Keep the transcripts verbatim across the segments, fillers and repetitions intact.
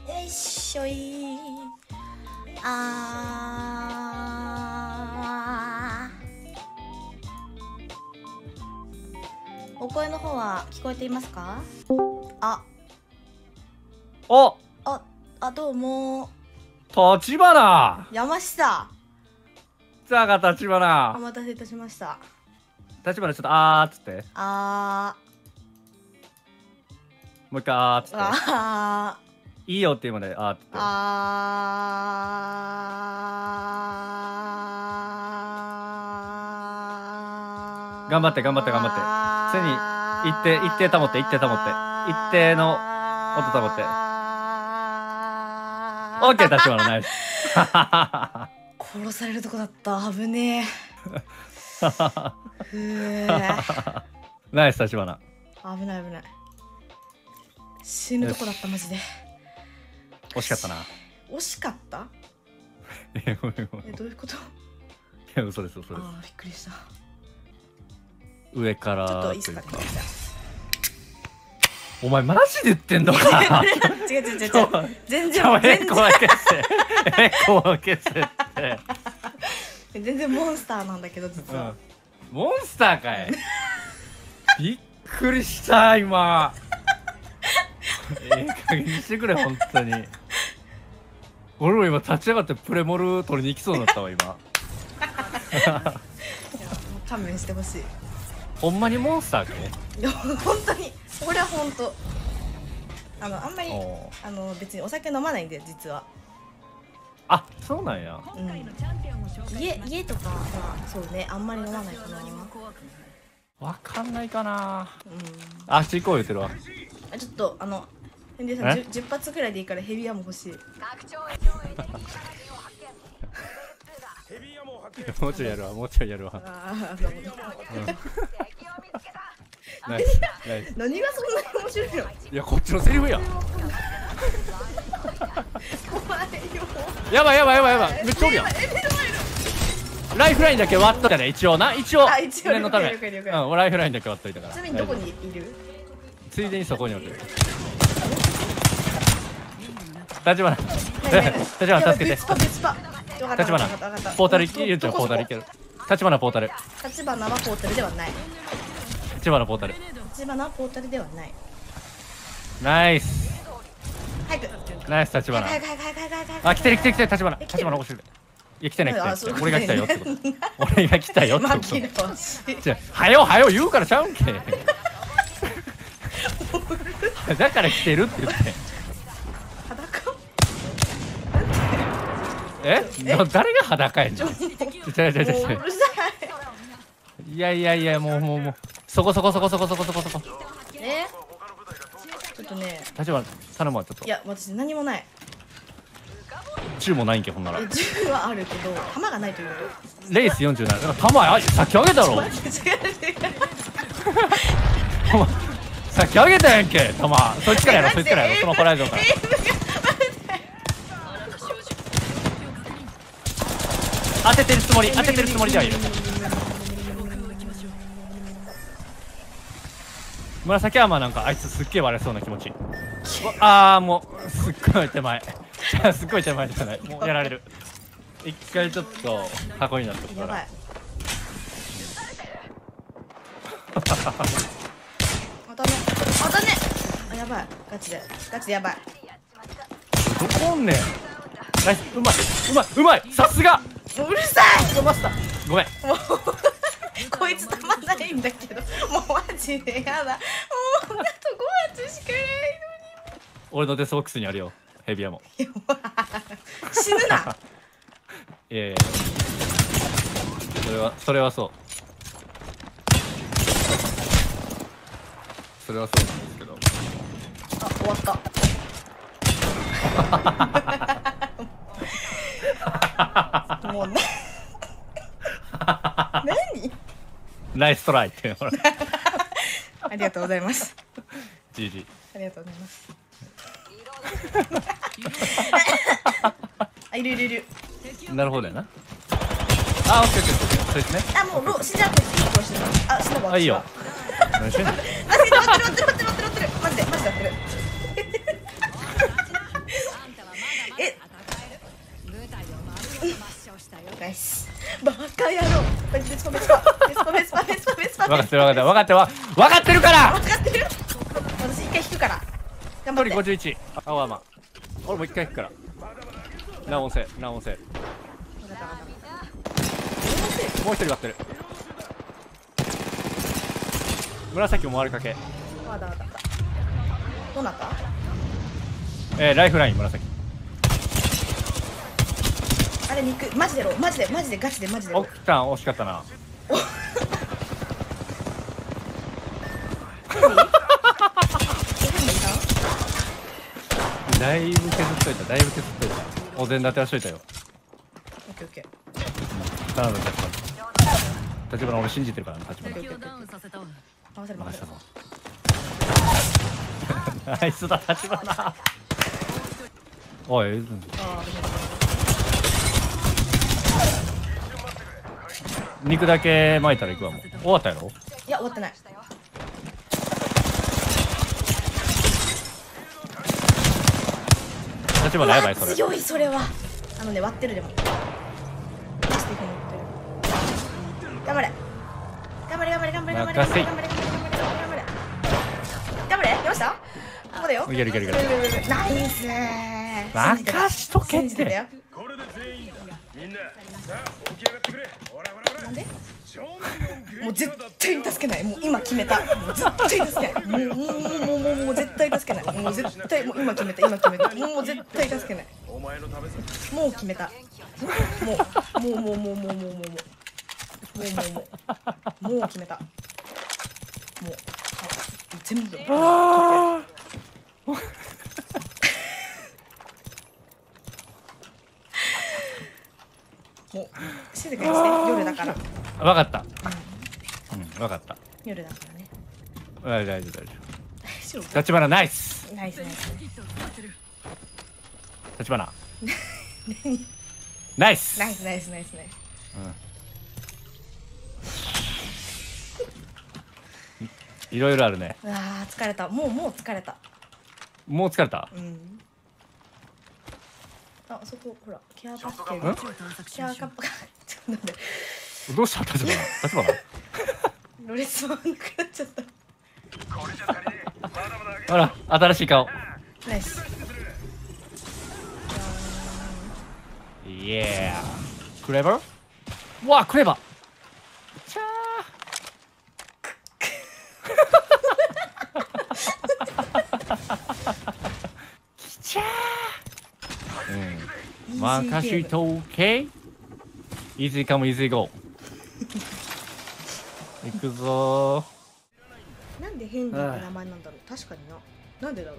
いしょい。あー、お声の方は聞こえていますか？あ、 お、 あ、あ、どうも立花。 山下。 さあが立お花。 待たせいたしました。 立花ちょっとあーっつって。 あもう一回あーっつっー、あー、 て。いいよっていうまであーっつって。 あー。 頑張って頑張って頑張って。常に一定一定保って一定保って一定の音保って。オッケー立花ナイス。 殺されるとこだった。危ねえ。ふえ。 ナイス立花。 危ない危ない。死ぬとこだったマジで。 惜しかったな。 惜しかった？ え、ごめんごめん。 え、どういうこと？ いや、嘘です嘘です。 ああ、びっくりした。 上からちょっといいっすかね。 お前マジで言ってんのか。 違う違う違う違う。全然え全こ分けしてえこ分けしてって。 然全然モンスターなんだけど実は。 うん、モンスターかい。びっくりした今。ええ加減にしてくれ本当に。俺も今立ち上がってプレモル取りに行きそうになったわ今。 いや、もう勘弁してほしい。 ほんまにモンスターかい。 いや本当にこれは本当。あのあんまりおあの別にお酒飲まないんで実は。 あ、そうなんや。 うん。家家とかはそうね、あんまり飲まないかな。 わかんないかな。 うん。 あっち行こう言ってるわ。 あ、ちょっとあのヘンディさんじゅう発ぐらいでいいからヘビアも欲しい。 もうちょいやるわもうちょいやるわ。 ああ、どうもどうも。 ナイスナイス。 何がそんなに面白いの？ いやこっちのセリフやん。 怖いよ。 やばいやばいやばいやばいめっちゃおるやん。ライフラインだけ割っとかね一応な一応あ、一応念のため。 了解了解了解うん、ライフラインだけ割っといたから。 ちなみにどこにいる？ ついでにそこにおる。立花立花助けて。 別パ別パ。よかった立花よかったよかった。 ポータルいけるんちゃうポータルいける。立花ポータル。 立花はポータルではない。 立花ポータル。 立花はポータルではない。 ナイス早く。 ナイス立花。 早く早く早く早く早く早く。 あ来てる来てる来てる立花え来てる立花起こしてくれ。いや来てない来てないあそういうこと俺が来たよってこと。俺が来たよってこ紛らわしい。 と。じゃはよはよ言うからちゃうんけ。だから来てるって言って。 裸？ えな誰が裸やんじゃん。違う違う違う違う。 もううるさいやいやいやもうもうもうそこそこそこそこそこそこそこ。 い。え？ちょっとね。 立花頼むわちょっと。 いや私何もない。 銃もないんけほんなら。 え、銃はあるけど弾がないというこレースよんじゅうなな。だから弾あさっきあげたろ。 と。違う違う。 お前さっきあげたやんけ弾。そっちからやろそっちからやろそのホライゾンから。当ててるつもり当ててるつもりではいる。紫山なんかあいつすっげえ割れそうな気持ち。ああもうすっごい手前。すっごい手前じゃないもうやられる。一回ちょっと箱になったから。 やばい。またねまたね。あ、やばいガチでガチでやばい。 どこおんねん。ナイスうまいうまいうまいさすが。 うるさい。 マスターごめん。 もうこいつたまんないんだけど、もうマジでやだ。もうあとご発しかない俺のデスボックスにあるよヘビアも。 のに。死ぬな。 いやいやそれはそれはそうそれはそうなんですけど。 あ、終わった。もうな何？ ナイストライってほら。 ありがとうございます。 ジージー。 ありがとうございます。あ、いるいるいる。 なるほどやな。あ、オッケーオッケーオッケー。そいつね。 あ、もうロ死んじゃう。こいついい殺してる。あ、死んだわ。 あ、いいよ。何してんの。 あ、死んだ。割ってる割ってる割ってる割ってる割ってる。マジでマジで割ってる。 分かってる分かってる分かってる分かってるから分かってる。私一回引くから頑張って。 ごじゅういちあわま俺も一回引くからな音声な音声分かった分かっもう一人割ってる紫も回りかけた。分かった分かった。どうなった？ えー、ライフライン紫あれ肉マジでローマジでマジでガチでマジでロー。 奥さん惜しかったなだいぶ削っといただいぶ削っといたお膳立てはしといたよオッケーオッケ頼む立花立花俺信じてるからな立花ー。合わせる合わせる。 任せたぞナイスだ立花おいうんあ肉だけ巻いたらいくわもう終わったやろーいや終わってない。 立花やばいそれ強いそれは。あのね割ってるでも。マジで割ってる。頑張れ。頑張れ頑張れ頑張れ頑張れ頑張れ頑張れ頑張れ頑張れ頑張れ頑張れ。やりました。ここだよ。 いけるいけるいけるナイスー。 任しとけって信じてたよ。なんで？もう絶対に助けない。もう今決めた。もう絶対助けない。もうもうもうもうもう絶対助けない。もう絶対もう今決めた今決めた。もう絶対助けない。もう決めた。もうもうもうもうもうもうもうもうもうもうもうもう決めた。もう全部。 あもう静かにして夜だから。 分かったうん分かった夜だからね。 大丈夫大丈夫大丈夫。 立花ナイスナイスナイス。 立花ナイスナイスナイスナイスナイス。 いろいろあるねうわー疲れた。もうもう疲れた。 もう疲れたうん。あそこほらケアパッケージ。ケアカップがちょっとなんでどうした立花立花ロレス回んなくなっちゃった。 ほら新しい顔ナイス。 イエークレバーうわクレバーチャーきちゃーうん任しとけイージーカムイージーゴーいくぞなんでヘンリーって名前なんだろう。確かにな。なんでだろう。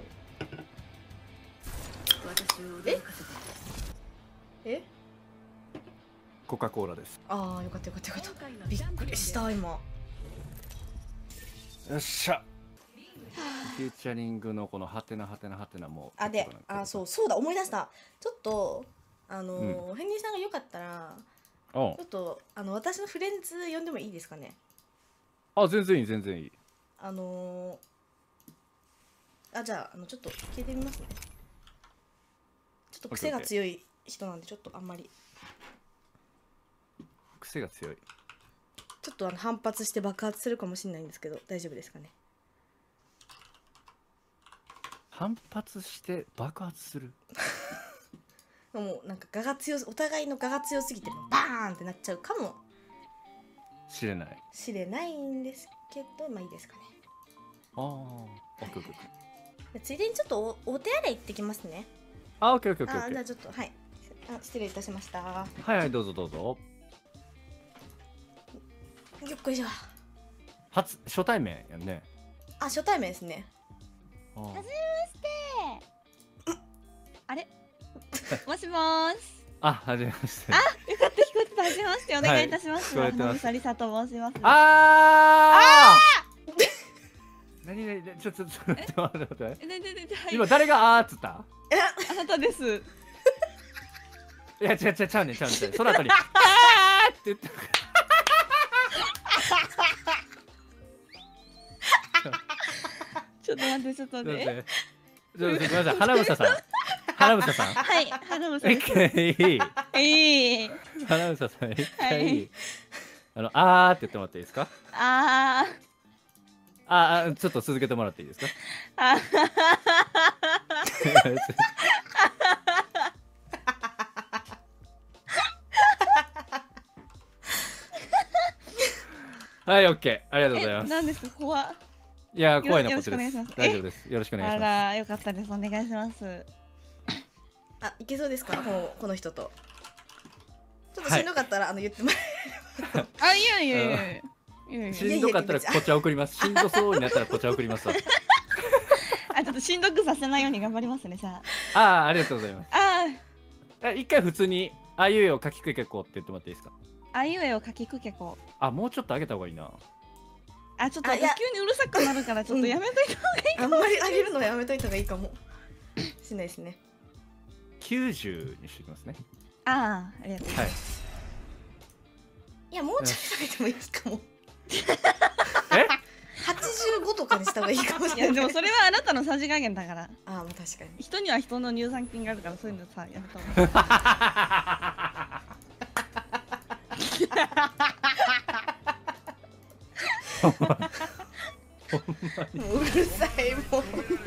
え？え？ コカ・コーラですああよかったよかったよかった。びっくりした今。 よっしゃフューチャリングのこのハテナハテナハテナもあであそうそうだ思い出した。ちょっとあのーヘンリーさんがよかったらおちょっとあの私のフレンズ呼んでもいいですかね。 あ全然いい全然いいあのー、あじゃああのちょっと聞いてみますね。ちょっと癖が強い人なんでちょっとあんまり癖が強いちょっとあの反発して爆発するかもしれないんですけど大丈夫ですかね。 反発して爆発するもうなんか我が強すお互いの我が強すぎてバーンってなっちゃうかもしれないしれないんですけどまあいいですかね。 ああオッケーオッケーついでにちょっと お, お手洗い行ってきますね。 あオッケーオッケーオッケーオッあじゃケーあちょっとはいあ失礼いたしました。 はいはいどうぞどうぞよっこいしょ。 初初対面やんねあ初対面ですね。 あはじめまして。あれもしもーし。 あはじめましてあ、よかった聞こえてた。はじめましてお願いいたします。 はい聞こえてます花房りさと申します。 ああ何何何ちょっとちょっと待って待って待ってえ、ねねねはい。 今誰があーっつったあなたです。 いや違う違うちゃうねんちゃうねんちゃうねんその後にあーって言ってちょっと待ってちょっとすいませんね。 ちょっとごめんなさい花房さん花房さんはい、花房一です。 回いいいい。 花房さん一回、 はいあのあーって言ってもらっていいですか？ あーあー、ちょっと続けてもらっていいですか？ あはい、オッケー、ありがとうございえ、 ます。 なんですか、怖っ。 いやー、怖いなよことですよろしくお願いします。 大丈夫です。よろしくお願いしまあら、よかったです。お願いします。 あ、いけそうですか、このこの人と。ちょっとしんどかったら、あの言ってもらえあ、いやいやいやいやいやいす。 や。 しんどかったらこちら送ります。しんどそうになったらこちら送りますわ。 あ、ちょっとしんどくさせないように頑張りますね、じゃああ、ありがとうございます。 あ。あえ一回普通にあいうえを書きくけこって言ってもらっていいですか？ あ、あいうえを書きくけこ。 あ、もうちょっと上げた方がいいな。 あ、ちょっと私あいや急にうるさくなるから、ちょっとやめといた方がいい。 あんまりあげるのはやめといた方がいいかもしないですね。 きゅうじゅうにしていきますね。 ああ、ありがとうございはい。 ます。 いや、もうちょっと下げてもいいかも。 えはちじゅうごとかにした方がいいかもしいや、 れない。 でもそれはあなたのさじ加減だから。 ああ、まあ確かに。 人には人の乳酸菌があるから、そういうのさ、やめた方がいい。 もううるさいもう。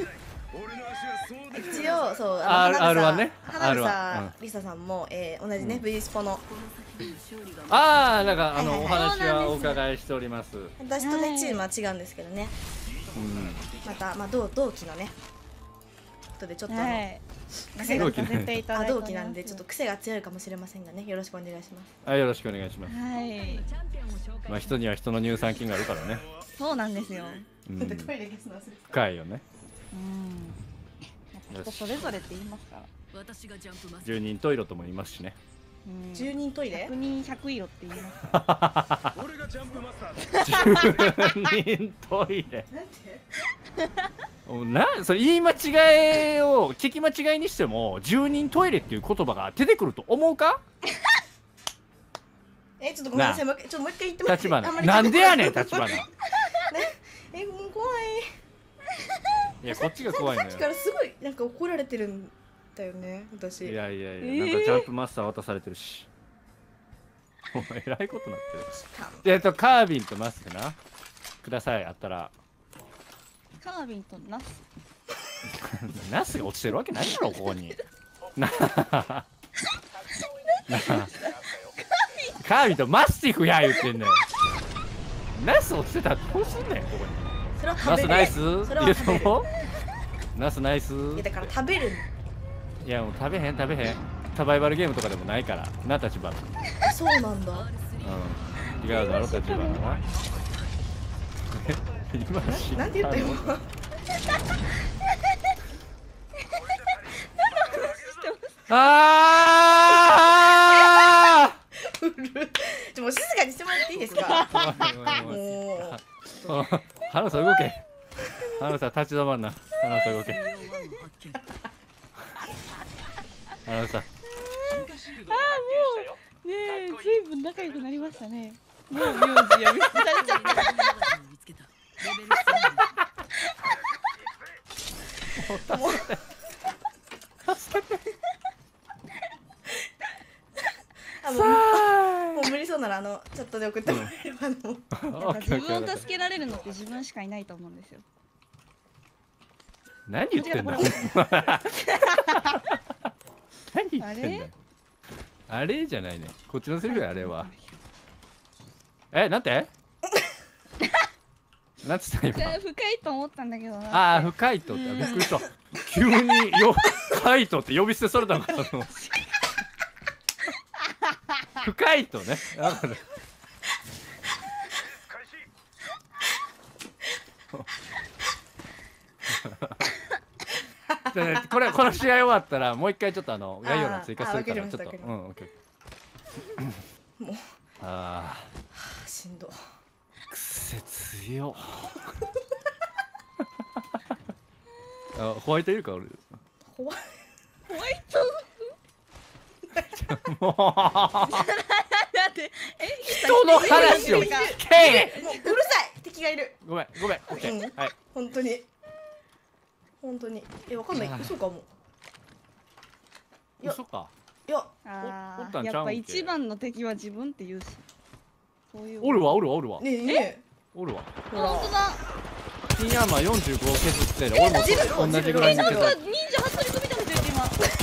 一応そう R- 花 R はね花 R はさリサさんも、えー、同じね、 うん V スポのああ、なんかあの、 はいはいお話はお伺いしております。う私とはいねチームは違うんですけどね、 ん。 またまあ同同期のねことでちょっとあの、 はい。 癖が同期ねさせていただいておりますあ同期なんでちょっと癖が強いかもしれませんがね、よろしくお願いします。 あ、よろしくお願いします。 はい。 まあ人には人の乳酸菌があるからね。 そうなんですよ。 うん。 イレ消すの忘れて深いよね。 うん。人それぞれって言いますから。 十人十色とも言いますしね。 うん。 十人トイレ百人百色って言います。 俺がジャンプマスター十人トイレ。 なんておな、それ言い間違いを聞き間違いにしても十人トイレっていう言葉が出てくると思うか？ えちょっとごめんなさい、もう一回ちょっともう一回言ってもらって立あんま花。 りなんでやねん、立花。いえもう怖い。 や、こっちが怖いのさっきよ。 からすごいなんか怒られてるんだよね私。 いやいやいや、 えーなんかジャンプマスター渡されてるし。お前、えらいことなってる。 かえっと、カービンとナスでな。ください、あったら。 カービンとナス。 ナスが落ちてるわけないだろ、ここに。なあ。なあ。カービンとマスティフや言ってんねん。ナス落ちてたらどうすんねん、ここに。 それは食べるナスナイスそれは入れ食べるたもナスナイスいやだから食べるいやもう食べへん食べへんサバイバルゲームとかでもないからな立花そうなんだ。 うん違うだろ立花は今知なんて言ったよ。 あうるちょもう静かにしてもらっていいですか。 ーもう花さん動け花さん立ち止まんな花さん動け花さんああ、もう。ねえ、ずいぶん仲良くなりましたね。もう名字呼びされちゃった。 もうあもうもう無理そうならあのチャットで送ってもらえればあのやっぱ自分を助けられるのって自分しかいないと思うんですよ。 何言ってんだよ何言ってんだよあれじゃないねこっちのセリフやあれはえなんてなんつった今深い深いと思ったんだけどな。 ああ深いとってびっくりした急によカイトって呼び捨てされたのかと思う深いとねだからじゃあねこれこの試合終わったらもう一回ちょっとあの概要欄追加するからあーちょっとあわかりましたうんオッケーもうあしんどー癖強っあホワイトいるか俺ホワイホワイト。 もうだってえ人の話を聞けもううるさい敵がいる。 ごめんごめんオッケうんーはい本当に本当にえわかんない嘘かも。いや嘘かいやおおあったんあ、やっぱちゃうんけ一番の敵は自分って言うし。 そういうおるわおるわおるわねえねおるわ。 あ本当だ。 金ヤーマンよんじゅうご削ってる。俺もジル同じぐらいになんか削る。 忍者ハットリくみたいな人いる今。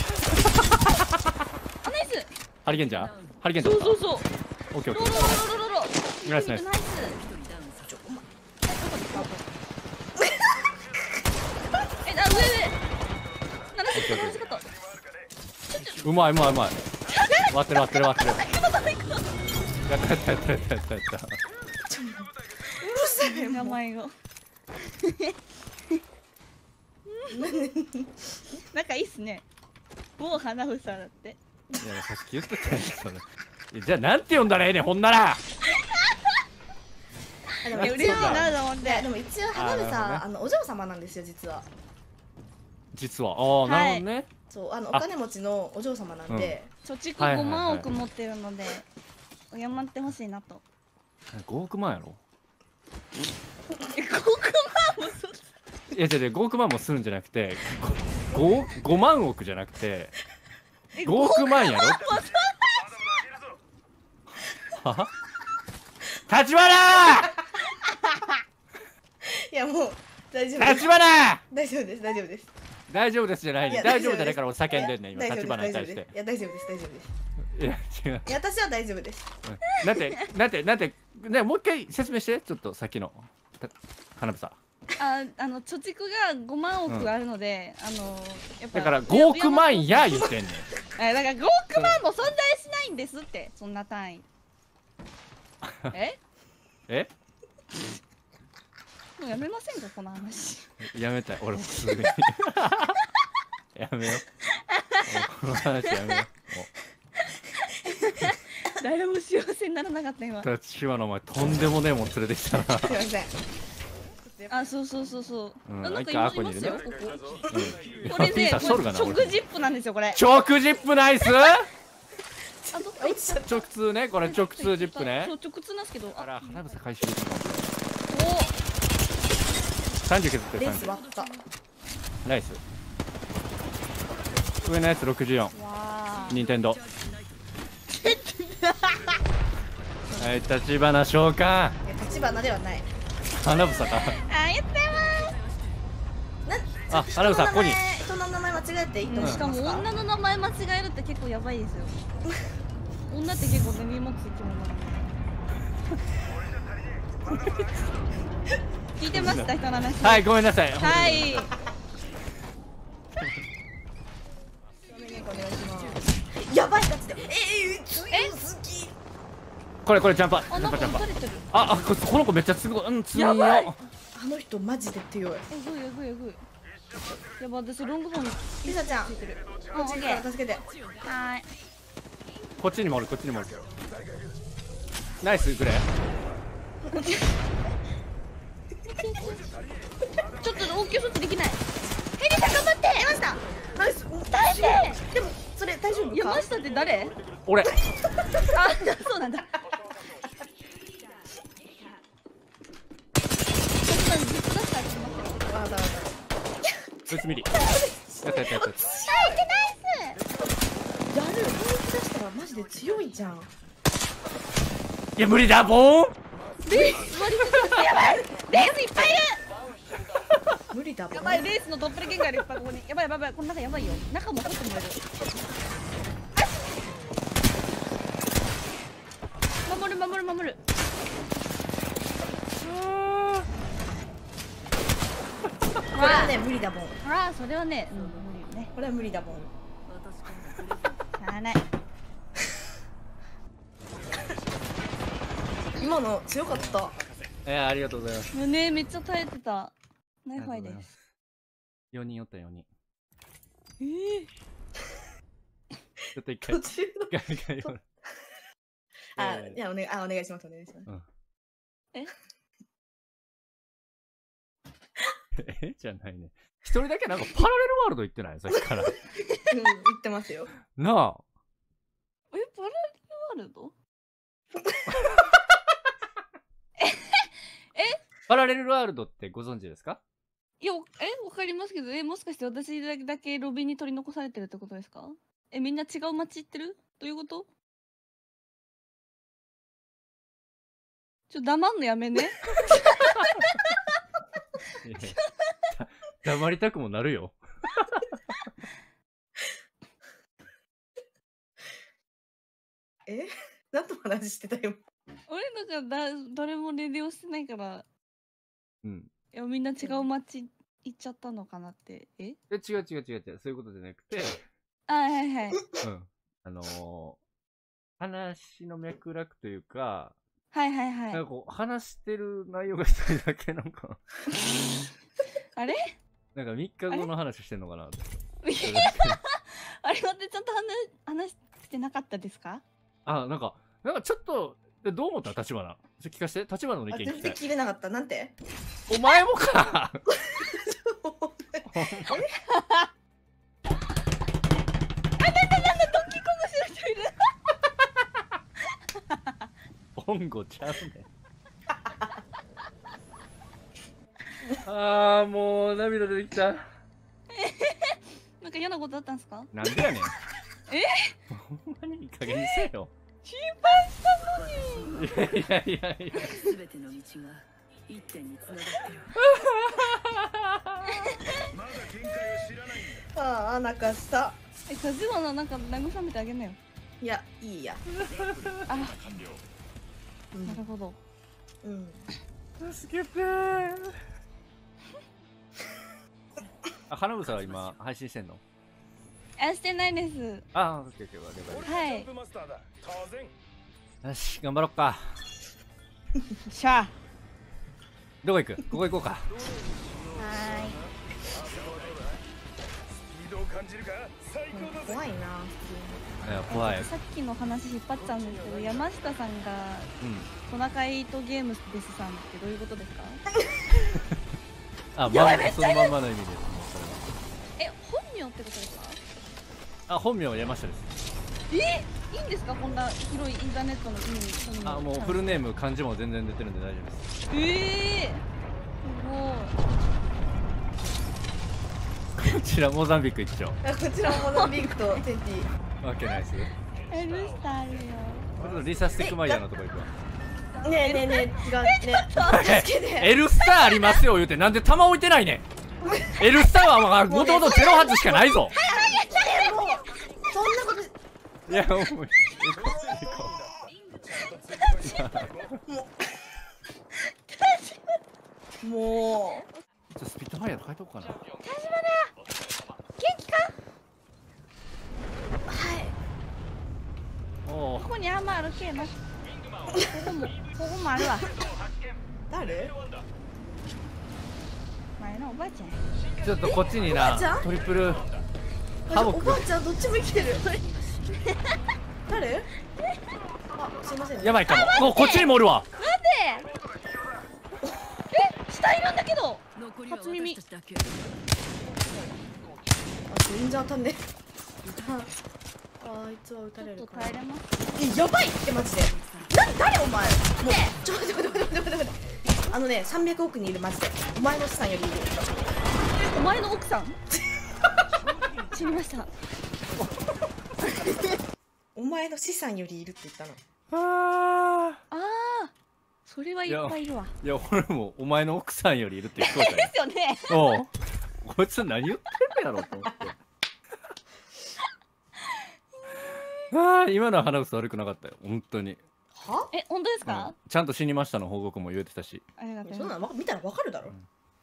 あナイス。 ハリケーンじゃんハリケーンじゃんそうそうそう。 オッケーオッロロケー。 ロロロロロ。 ナイスナイスナイス。えあ上上。七十か七十かと。 うまいうまいうまい。割ってる割ってる割ってる。やったやったやったやったやったやった。 うるさい名前が。なんかいいっすね。もう花房だって。 いやさっき言ってたやつそれ。いやじゃあなんて呼んだらええねんほんなら。 あでもいや嬉しいなと思っいやでて。 も一応花あーなるほどね房あのお嬢様なんですよ実は。 実はああなるほどね。 そうあのお金持ちのお嬢様なんで、 貯蓄ごまん億持ってるので敬ってほしいなと。 ごおくまんやろ。 えごおくまんもそ。 いや違う違うごおくまんもするんじゃなくてごごまん億じゃなくてごおくまんやろ。は立花いやもう大丈夫です立花大丈夫です大丈夫です大丈夫ですじゃないねいや大丈夫じゃないから俺叫んでんねん今大丈夫立花に対してです大丈夫ですいや大丈夫です大丈夫ですいや違ういや私は大丈夫ですうんなんてなんてなんてねもう一回説明してちょっとさっきのた花房ああの貯蓄がごまん億あるので、あのやっぱだからごおくまんや言ってんねんえだからごおくまんも存在しないんですってそんな単位。え？ えもうやめませんかこの話。 やめたい俺もすぐにやめようこの話やめよう誰も幸せにならなかった今。 立花お前とんでもねえもん連れてきたなすいませんあそうそうそうそう。 うんあなんか一回今いますよアコここ。 うんこれでピンさんしとるかな直俺ジップなんですよこれ。 直ジップナイスあどっか行っちゃっ直通ねこれ直通ジップねそう直通なんですけど。ああら花房回収おさんじゅう削ってレーさんじゅス割ったうナイス上のやつろくじゅうよんわあ。 任天堂はい立花召喚いや立花ではない花房かあ言ってなあ花房ここに人の名前間違えていいと思いしますかかも女の名前間違えるって結構やばいですよ。女って結構根に持つ生き物なので。聞いてました人の話。 はいごめんなさいはい。 お願いしますやばいガチでえー、強い好きこれこれジャンパーあなんかジャンパージャンパー撃たれてる。 ああここの子めっちゃすごいうん強いよやばいあの人マジで強いえぐいえぐいえぐい。やば私ロングフォンにリサちゃんついてる。 こっちから助けてはーい。 こっちにもおるこっちにもおるナイスグレーちょっと応急処置できない。ヘリさん頑張って。 出ましたナイス耐えて。 でもそれ大丈夫か山下って誰？ 俺あそうなんだ。そんなんずっと出したら決まってる。 わかったわかっブツミリやったやったやったやったたやる本気出したらマジで強いじゃんいや無理だボーンレース割り込んでやばい。レースいっぱいいる。 無理だもんやばいレースのドッペルゲンガーいるいっぱいここに。やばいやばいやばいこの中やばいよ。中も外もいる。守る守る守る。 これはね無理だもんああそれはね、うん、無理よね。 これは無理だもんしゃあない。 今の強かったえー、ありがとうございます胸めっちゃ耐えてた。ナイファイです。 よにんおったよにんえー、 ちょっと一回途中の一回一回夜あえーいやお願いあお願いしますお願いしますえじゃないね一人だけなんかパラレルワールド行ってないさっきからうん言ってますよなあえパラレルワールド？ パラレルワールドってご存知ですか？ いやえわかりますけどえもしかして私だけロビーに取り残されてるってことですか？えみんな違う街行ってる？どういうこと？ ちょ黙んのやめね。 いやだ黙りたくもなるよ。 え何の話してたよ。 俺なんかだ誰もレディオしてないから、 うん。 いやみんな違う街行っちゃったのかなって。え？ え、違う違う違う違う、そういうことじゃなくて、 あ、はいはい。 うん。あのー、話の脈絡というか、 はいはいはい。 なんかこう、話してる内容が一人だけなんか、 あれ？ なんかみっかごの話してんのかなって。 あれ待って、ちゃんと話話してなかったですか？ あ、なんか、なんかちょっと、でどう思った立花？ちょっと聞かせて、立花の意あ、 見聞きたい。 全然聞いてなかった。なんてお前もか本郷ちゃうねあーもう涙出てきた。 なんか嫌なことあったんですか？ なんでやねん。 えほんまにいい加減にせよ。 心配したのに。 いやいやいやいや。 すべての道が一点に繋がってる。 まだ限界を知らないんだ。 ああ、泣かした。 え、立花なんか慰めてあげなよ。 いや、いいや。 あ、 完了。 うんなるほど。 うん。 助けてー。あ、花房は今配信してんの？ あ、してないです。 あー、オッケーオッケー、了解了俺がジャンプマスターだ。当然。 解。よし、頑張ろっか。 しゃあ。 どこ行く？ここ行こうか。 はスピードを感じるか？最高だぜ。 怖いな。 いや、怖い。 さっきの話引っ張っちゃうんですけど、山下さんがうん。 トナカイとゲームですさんってどういうことですか？ あ、まん、そのまんまの意味です。もうそれは。 え、本名ってことですか？ あ、本名は山下です。 え、いいんですか？こんな広いインターネットの意味。本名あ、もうフルネーム漢字も全然出てるんで大丈夫です。 ええー、すこちらモザンビーク一丁。 こちらもモザンビークとテンティ。 オッケーナイス。ちごい。エルスターあるよ。 ょっとリサスティックマイヤーのとこ行くわ。 ねえねえねえ、がね、助けて。 エルスターありますよ言うてなんで弾置いてないねん。エルスターはもともとゼロ発しかないぞ。 もうそんなことしいやもう行こうもちょっとスピットファイヤー変えとこうかな。 元気か？ はいおおここにアーマーあるけえな。ここも、ここもあるわ。 誰？ 前のおばあちゃん。 ちょっとこっちになおばあちゃんトリプルあおハモックばあちゃんどっちも生きてる。誰？あ、すいませんね。 やばいかも。もうこっちにもおるわ。 なんで？え、下いるんだけど。 残りは初耳私たちだけ。 あ、全然当たんねえ。あ、あいつは撃たちょっとれるから。 耐えれます。 え、やばいってマジで。な、誰お前。もう、ちょっと待って待って待って待って待って。あのね、さんびゃくおくにいるマジで。お前の資産よりいる。 お前の奥さん？死にました。 お前の資産よりいるって言ったの。 あああ、それはいっぱいいるわ。 ーいや俺もお前の奥さんよりいるって聞こえたよ。 ですよね。 おうこいつ何言ってんのやろと思って。ああ今のは花房悪くなかったよ本当に。 は？ え、本当ですうんか？ ちゃんと死にましたの報告も言えてたし。 ありがとうそんござます。 ないのわ見たらわかるだろ。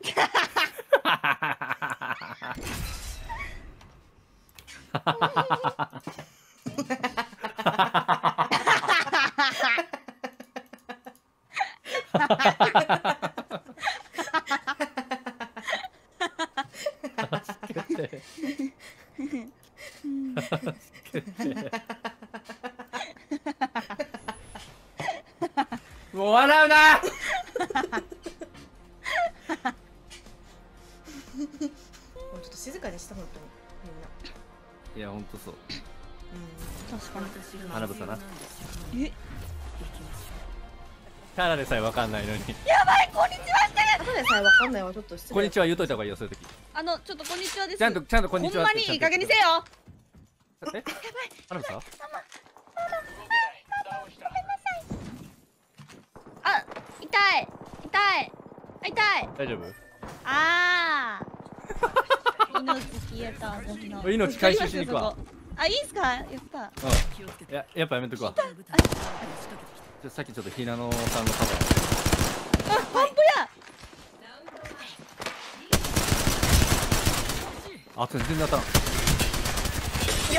助けて助けてもう笑うな。 もうちょっと静かにした本当にみんな。 いやほんとそう。 うん。 確かに。 私が花房なえ、 ただでさえわかんないのに。 やばい、こんにちはしてる。 ただでさえわかんないわちょっと失礼。 こんにちは言うといた方がいいよそういう時。 あの、ちょっとこんにちはです。 ちゃんとちゃんとこんにちはほんってまにいい加減にせよ。 え花房あ、 痛い痛い痛い。 大丈夫？ ああ。命消えた私の。 命回収しに行くわ。 あ、いいんすか？やった。 うん。いや、やっぱやめとくわ。じゃさっきちょっとひなのさんの肩。 あ、パンプや。 あ、全然当たらん。 いや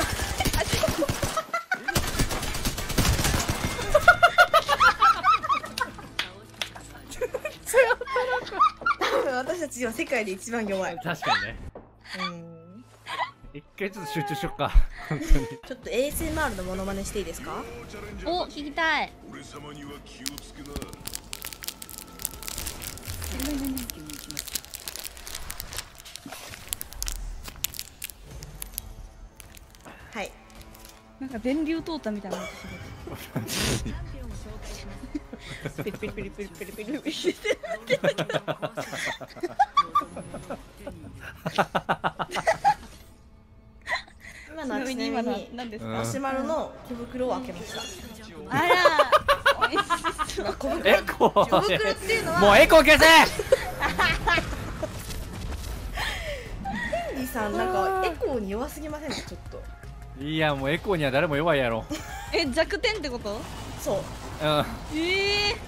私たちは世界で一番弱い。 確かにね。 うん一回ちょっと集中しよっか。本当に。 ちょっと エーエスエムアール のモノマネしていいですか？ お、聞きたい。 俺様には気をつけな。 はい。 なんか電流通ったみたいな音する。 ピリピリピリピリピリピリピリ。今のはちなみ今のはに何ですか？ うんマシュマロの小袋を開けました。 あら。美味しそう。 小袋エコー。 小袋っていうのはもうエコー消せ。 ヘンリーさんなんかエコーに弱すぎませんかちょっと。 いや、もうエコーには誰も弱いやろ。 え、弱点ってこと？ そう。 うん。 ええ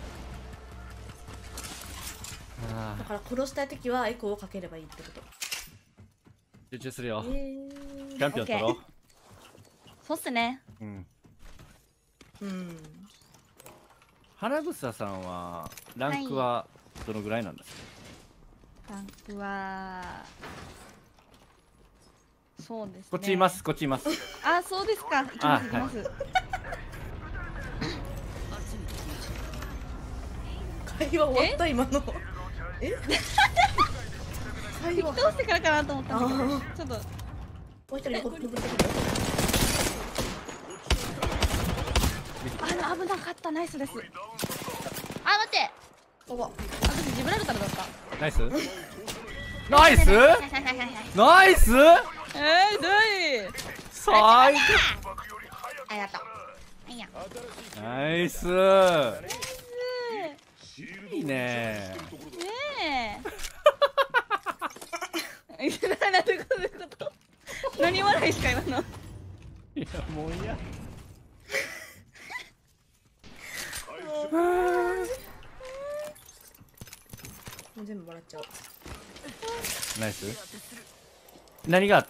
あだから殺したいときはエコーをかければいいってこと。 集中するよ。 えーチャンピオン取ろう。 そうっすね。 うん。 うん。 花房さんはランクはどのぐらいなんですか？ ランクは。そうですね。 こっちいます。こっちいます。 あ、そうですか。行きます、行きます。 会話終わった今の。え？会話。 どうしてからかなと思ったんだけど。 あちょっと。 もう一人残ってる。 あの、危なかった、ナイスです。あ、待って。 おわ。 私、ジブラルタルだった。 ナイス。ナイス。ナイス。 えー、どい。 最あ、やった。 いや。 高。ナイス。いいね。 ねえ。な、どういうこと、どういうこと。何笑いですか、今の。 いや、もういや。 もう全部笑っちゃう。 ナイス。何があった？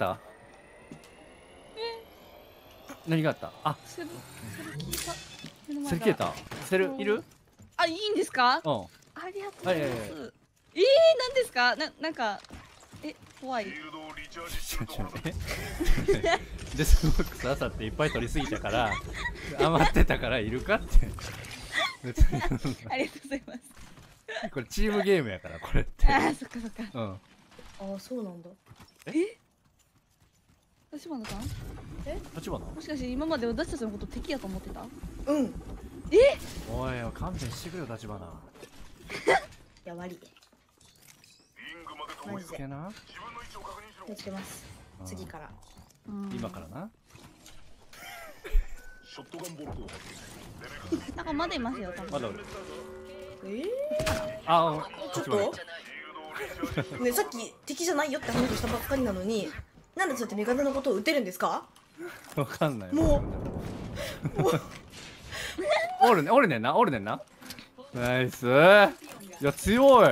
何があった？あ、 セル、セル消えた。 セル消えた。セルいる？ あ、いいんですか？ うん。 ありがとうございます。 はいはいはいえー、なんですか？な、なんか。え、怖い。 ちょちょえデスボックス朝っていっぱい取りすぎたから余ってたからいるかって別にありがとうございます。 これチームゲームやからこれってあー、そっかそっか。 うんああ、そうなんだ。 立花さん、 立花もしかして今まで私たちのこと敵やと思ってた？ うん。 え？ おい勘弁してくれよ立花やわり。マジで。 つけな気をつけます。 うん次から。 今からなショットガンボルトをなんかまだいますよ、多分。 まだおるえあー、ちょっとね、さっき敵じゃないよって話したばっかりなのに、なんでそうやって味方のことを撃てるんですか？ わかんないもうもうおるねおるねんなおるねんなナイスいや強い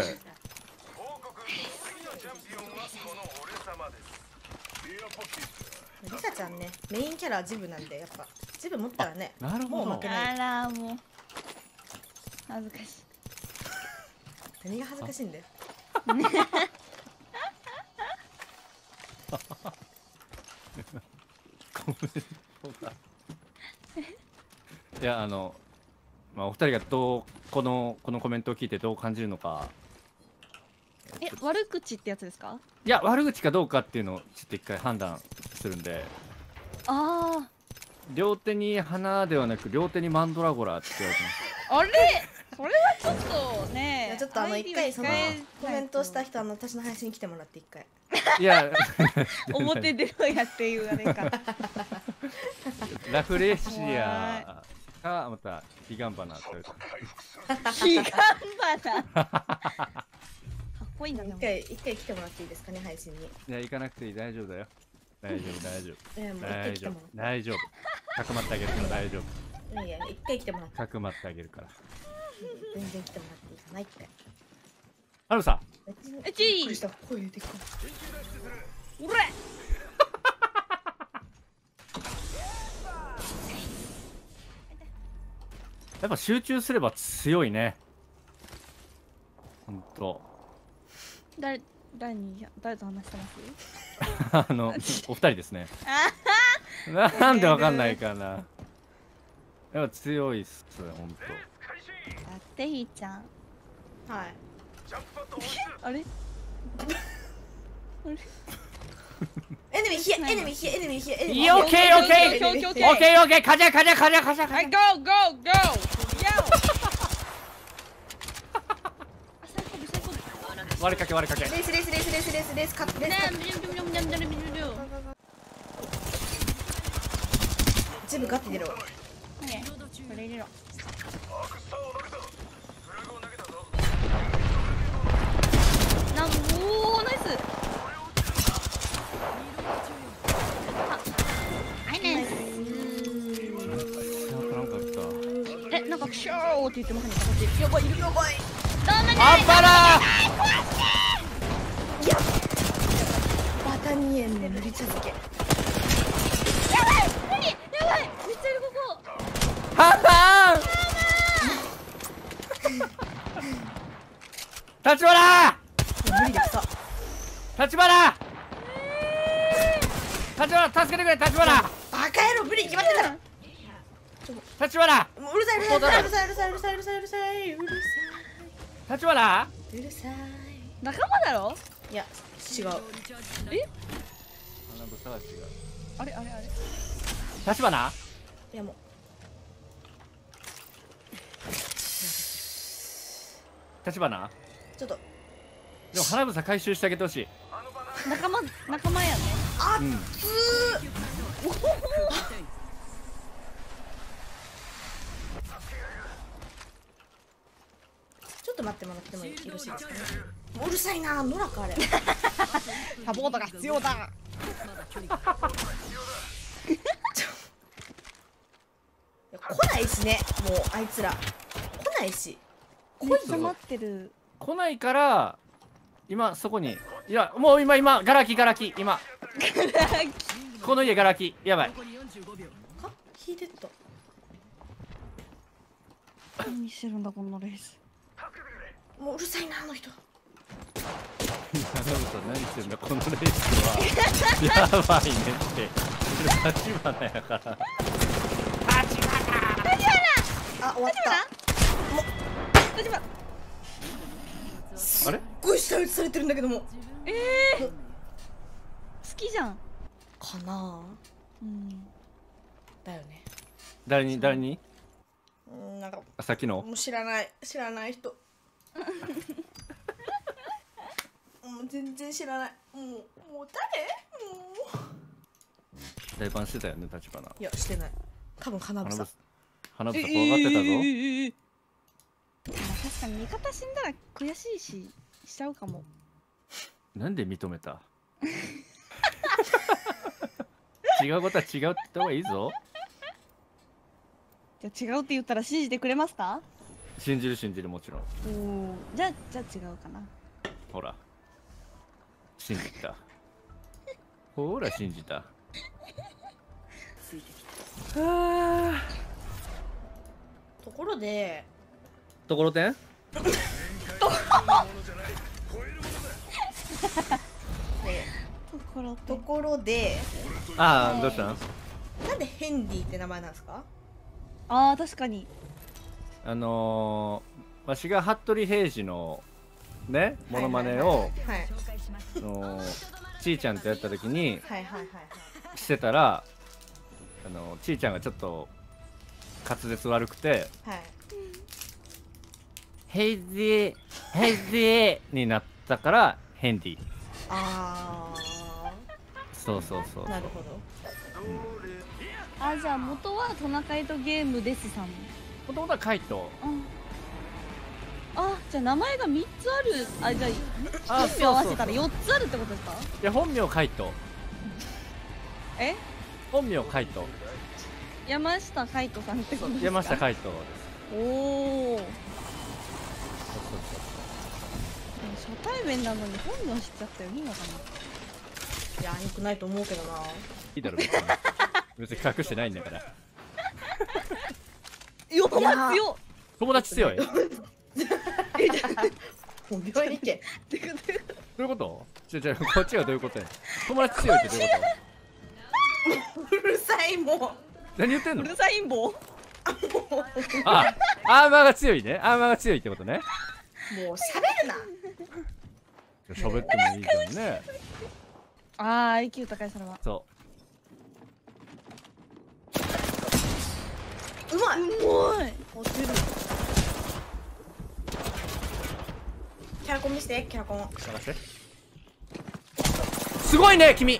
リサちゃんね、メインキャラはジブなんで、やっぱジブ持ったらね、 なるほどもう負けない。 あら、もう。恥ずかしい。 何が恥ずかしいんだよ。 いやあのまあお二人がどうこのこのコメントを聞いてどう感じるのかえ、悪口ってやつですか？ いや悪口かどうかっていうのをちょっと一回判断するんであ両手に花ではなく両手にマンドラゴラって言われてますあ。あれ？それはちょっといね。 やちょっとあの一回そのコメントをした人。 人、あの私の配信に来てもらって一回。 いや表出ろやっていうあれか。 ラフレシアかまたヒガンバナというか。 ヒガンバナかっこいいんだね一回一回来てもらっていいですかね、配信に。 いや行かなくていい、大丈夫だよ。大丈夫大丈夫。 えもう一回大丈夫来ても大丈夫。かくまってあげるから大丈夫。 らっていいや一回来てもらってかくまってあげるから。 全然来てもらっていいかな、一回。 あのさ、 えちいびっくりした、声出てきた。 おれやっぱ集中すれば強いね。ほんと。 誰誰に誰と話してますあのお二人ですね。なんでわかんないかな。やっぱ強いっす、ほんと。 だってひーちゃんはいあれエネミーヒエエネミーヒエエネミーヒエエネミーヒエ。 いやオッケーオッケーオッケーオッケーオッケー、カジャカジャカジャカジャカジャ。 はい、ゴーゴーゴーよ割りかけ割りかけ。 レースレースレースレースレースレースカットレースカット。全部ガッて出ろ。 これ入れろなんおーナイスはいナイスなんかあった。 えなんかクショーって言ってますねこっちやばいいるやばい。 ダメだあっぱらバタニエンで塗り続け。 やばい何やばいめっちゃいるここハンバーン立花無理ですか。 立花立花助けてくれ立花バカ野郎無理に決まってんだろ。 立花もううるさいうるさいうるさいうるさいうるさいうるさいうるさいうるさ立花いうるさい。 仲間だろいや違う。 あなんかさ違うあれあれあれ立花いやもう立花ちょっとでも花房回収してあげてほしい。 仲間仲間やねあっうんつー。ちょっと待ってもらってもよろしいですかね。うるさいな、ノラかあれ。 サポートが必要だいや来ないしね、もうあいつら来ないし。 めっちゃ待ってる来ないから今そこにいやもう今今ガラキガラキ今この家ガラキやばい。 は引いてった。 何してるんだこのレースもううるさいなあの人。 花房何してるんだこのレースはやばいねって立花やからあ終わった。 大丈夫あれすっごい下打ちされてるんだけども。 ええー、好きじゃんかなうんだよね。 誰に誰にうんなんかあさっきのもう知らない知らない人。もう全然知らない。もうもう誰？もう大番してたよね立花。 いやしてない。多分花房。 花房花房怖がってたぞ。 まあ確かに味方死んだら悔しいししちゃうかもなんで認めた違うことは違うって言った方がいいぞ。 じゃあ違うって言ったら信じてくれますか信じる信じるもちろん。 おおじゃあじゃあ違うかなほら信じたほら信じた。 ついてきた。 ところでところてんねところところでああどうしたん。 なんでヘンディって名前なんですか？ あー確かにあのー、わしが服部平次のねモノマネをはいあのーちーちゃんとやった時にはいはいはいはいしてたらあのーちーちゃんがちょっと滑舌悪くてはい。 ヘイディヘイディになったからヘンディ。 あそうそうそうあなるほど。 ああ、じゃあ元はトナカイとゲームですさん。 もともとはカイト。 あ、あ、じゃあ名前がみっつある。あ、じゃああ本名合わせたらよっつあるってことですか？ いや本名カイト。 え？ 本名カイト。 山下海人さんってことですか？ 山下カイトです。 おお。 そうそう初対面なのに本名知っちゃったよ。いいのかいやよくないと思うけどな。 いいだろ別に。別に隠してないんだから。 な。よっ強っ。 友達強い。どもう病院行け。 てかてかういうこと？違う違う、こっちがどういうことや。友達強いってどういうこうるさいもう。 と？何言ってんの？ うるさいんぼ。 あ、アーマーが強いね。アーマーが強いってことね。 もう喋るな。 喋ってもいいじゃんね。 ああ、アイキュー 高いそれは。 そううまい。 うまい。 落ちる。キャラコン見してキャラコン。 う。任せて。すごいね君。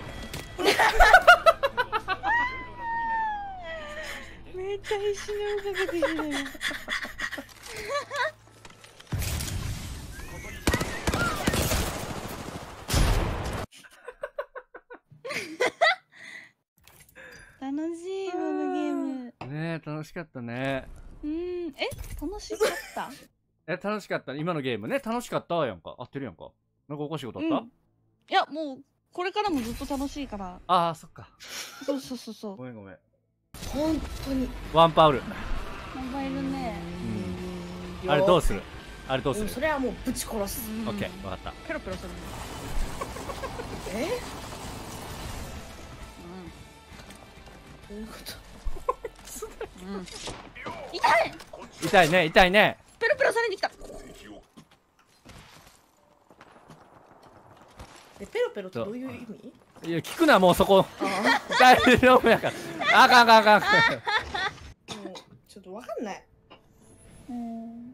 めっちゃ必死に追いかけてきてる。楽しいこのゲーム。 ねえ楽しかったね。 うーん、え、楽しかった。 え楽しかった今のゲームね。楽しかったやんか。合ってるやんか。なんかおかしいことあった？ うん、いやもうこれからもずっと楽しいから。 ああそっか。 そうそうそうそう。 ごめんごめん。 本当に。 ワンパウル。 モバイルね。 うん。あれどうする？あれどうする？ うんそれはもうぶち殺す。 オッケーわかった。 ペロペロするね。 え？ うどういうこと？ ん。うん。痛い。 痛いね痛いね。 ペロペロされてきた。 えペロペロってどういう意味？ いや聞くなもうそこ。 あ大丈夫やから。あかんあかんあかん。 あもうちょっとわかんない。 うん。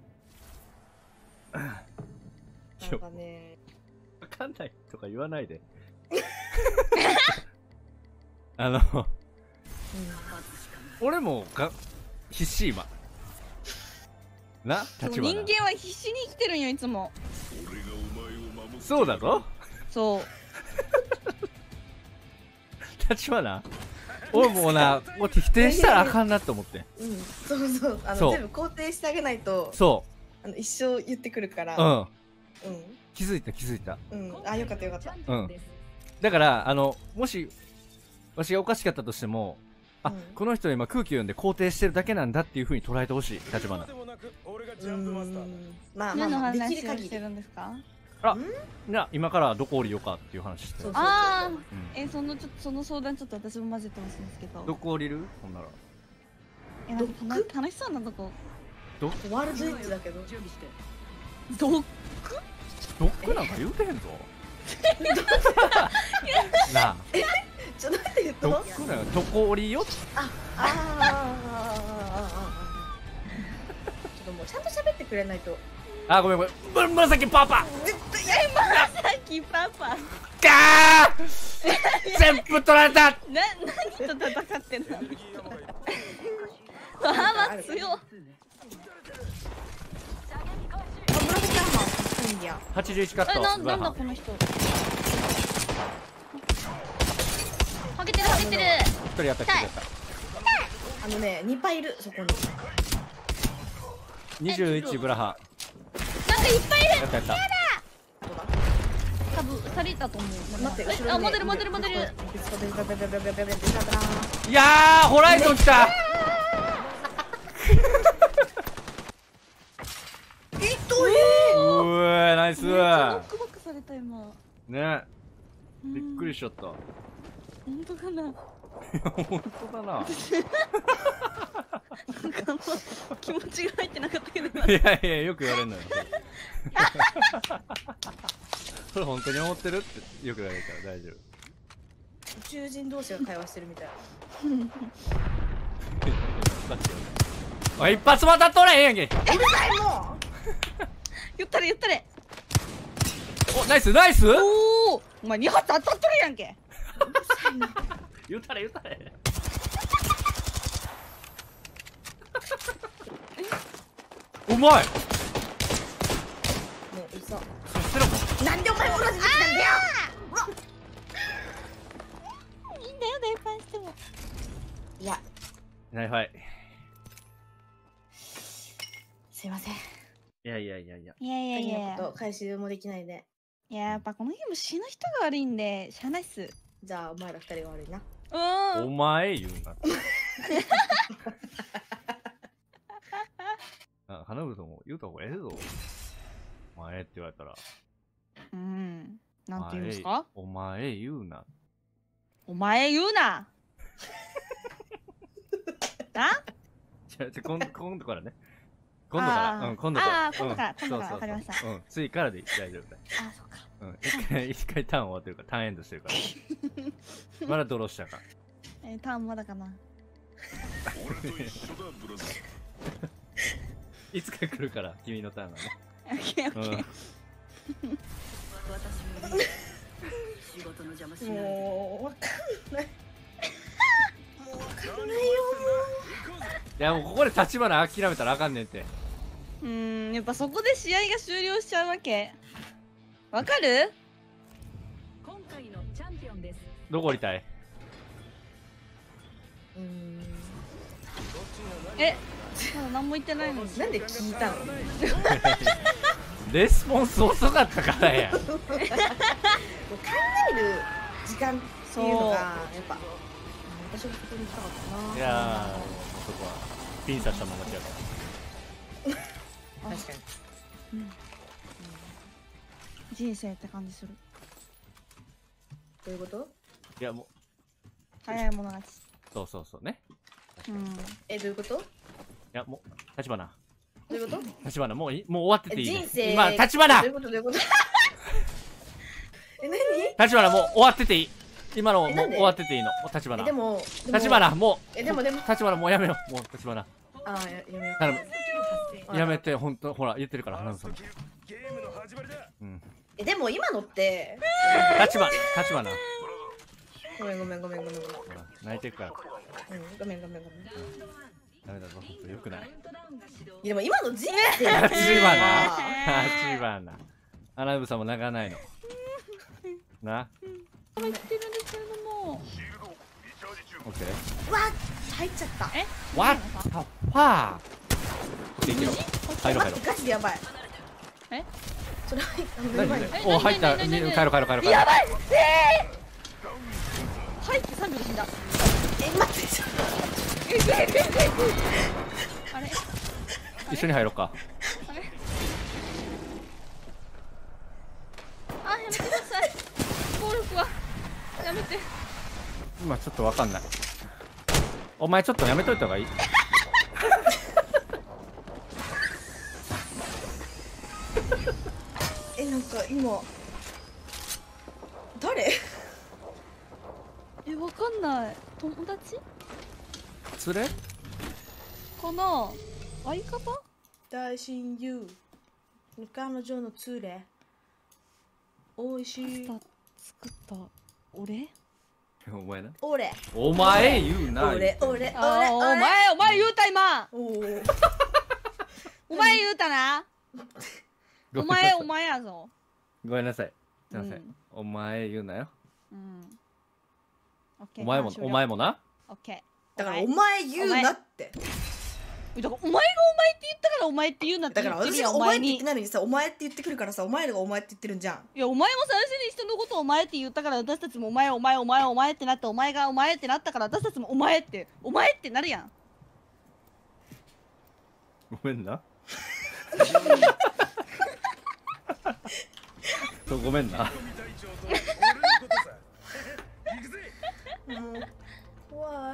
なんかね。 わかんないとか言わないで。あの俺もが必死今な立人花間は必死に生きてるんよいつも。 そうだぞそう。 立花俺もうなもう否定したらあかんなと思ってうんそうそうあそうの全部肯定してあげないとそあの一生言ってくるから。 ううんうん気づいた気づいたうんあよかったよかった。 うんだからあのもしわしがおかしかったとしてもあ、 うんこの人は今空気読んで肯定してるだけなんだっていう風に捉えてほしい立花でもなく俺がジうャンプマスターだ。 んまあまあ何のまあでき話る限り。 をしてるんですか？ あじゃあ今からどこ降りようかっていう話してそうああ、 うんえ、そのちょっとその相談ちょっと私も混ぜてほしいんですけど。 どこ降りるほんならえ、なんか楽楽しそうなとこ。 どワールドエッジだけど。 どドックなんか言うてへんぞなあちょっと待って言うと。 ドックなんかどこ降りよあああちょっともうちゃんと喋ってくれないと。 あごめんごめんむ紫パパ絶対さっきパパ。 ガー全部取られたな、何と戦ってんの？あーま強っ。 紫アーマーいいんや。 はちじゅういちカッえ、 トな、なんブラハンだこの人。はげてるはげてる。 一人やった一人やったあのねにパいいるそこに。 にじゅういちブラハなんかいっぱいいる。 ンやったやったどうだ。 多分二人いたと思う。 待って後ろにねあ、モデルモデルモデル。 ベタベタベタベタベタベタベタいやーホライゾン来たえっとえうーナイスめっちゃノックバックされた今。 ねうんびっくりしちゃった本当かな。なんか本当だなあんま気持ちが入ってなかったけど。 いやいやよく言われるのよそれ本当に思ってるってよく言われるから大丈夫宇宙人同士が会話してるみたい。 おい一発も当たっとらへんやんけうるさいも言ったれ言ったれ。 おナイスナイスおお、お前二発当たっとるやんけ。 言うたれ言うたれまい。 もう嘘。 そしてるもん。 なんでお前も同じ時期なんだよ。 いいんだよ連敗しても。 いや、 はいはい。 すいません。 いやいやいやいや。 いやいやい次のやこと回収もできないで。 いややっぱこのゲーム死ぬ人が悪いんでしゃあないっす。 じゃあお前ら二人が悪いな。 うんお前言うな。あ、花房も言うた方がええぞ。お前って言われたら。 うんなんて言うんですか。 お前言うな。 お前言うななじゃあ、今度、今度からね。今度から、 あーうん、今度から。 あー今度からうん今度からそうそうそうわかりましたうん、次からで大丈夫だよ。 あそっか。 うん、一回、一回ターン終わってるから、ターンエンドしてるから。まだドローしたか。 えー、ターンまだかな。 俺と一緒だブラザー。 いつか来るから、君のターンはね。 オッケーオッケー。 私もいい仕事の邪魔しないで。 もうわかんない。もうわかんないよ。 いや、もうここで立花諦めたらあかんねんって。 うーんやっぱそこで試合が終了しちゃうわけ。わかる？ 今回のチャンピオンです。 どこ降りたい？ うーん。 えまだ何も言ってないのに。 なんで聞いたの？ レスポンス遅かったからや。 もう考える時間っていうのがやっぱ私もそこに行きたかったな。 いやー、そこは、ピン刺したまま違うか確かに。 人生って感じする。 どういうこと？ ら。いや、もう、 早い者勝ち。 そうそうそうね。 うんえ、どういうこと？ いや、もう、立花。 どういうこと？ 立花、もういい、もう終わってていい、ね。 人生。 今、立花どういうこと？どういうこと？え、何？ 立花、もう終わってていい。今のもうえなんで終わってていいの。もう立花。 え、でも、でも立花、もう。 え、でもでも立花、もうやめよう。もう立花。 あー、ややめよ頼む。 う。 やめて、ほんと、ほら、言ってるから、花房も。 ゲームの始まりだ。 うん。 え、でも今のって、 立花、立花。 ごめんごめんごめんごめんごめん。 ほら、泣いてるから。 うん、ごめんごめんごめん。いダメだぞ、ほんと、よくない。 やでも今の人生立花。 っていうのは立花。花房も泣かないの。な。 言ってるんですけれども。 オッケー。 うわ入っちゃった。 え What the fuck? できろ。入ろう入ろう待って、ガチでやばい。 えそれ入ったのや何ばい。 何お入った。帰ろう帰ろう帰ろう帰ろう。 やばい。 入ってさんびょうで死んだ。 え、待って、ちょっあれ一緒に入ろうか。 あれあやめてください。暴力はやめて。 今ちょっとわかんない。お前ちょっとやめといた方がいい。 え、なんか今誰？ えわかんない。友達連れ？ かな。相方大親友彼女の連れおいしいパスタ作った俺。 お前な。 俺お前言うな。 俺俺俺あーお俺前お前言うた今。 おーお前言うたな。お前お前やぞ。 ごめんなさい。すいません。 うんお前言うなよ。 うんオッケーお前もお前もな。 オッケー。 だからお前言うなってだからお前がお前って言ったからお前って言うなってだから言ってるやん私がお前って言にってないのにさお前って言ってくるからさお前らがお前って言ってるんじゃんいやお前も最初に人のことをお前って言ったから私たちもお前お前お前お前ってなってお前がお前ってなったから私たちもお前ってお前ってなるやん。 ごめんな。そうごめんな。 もう怖い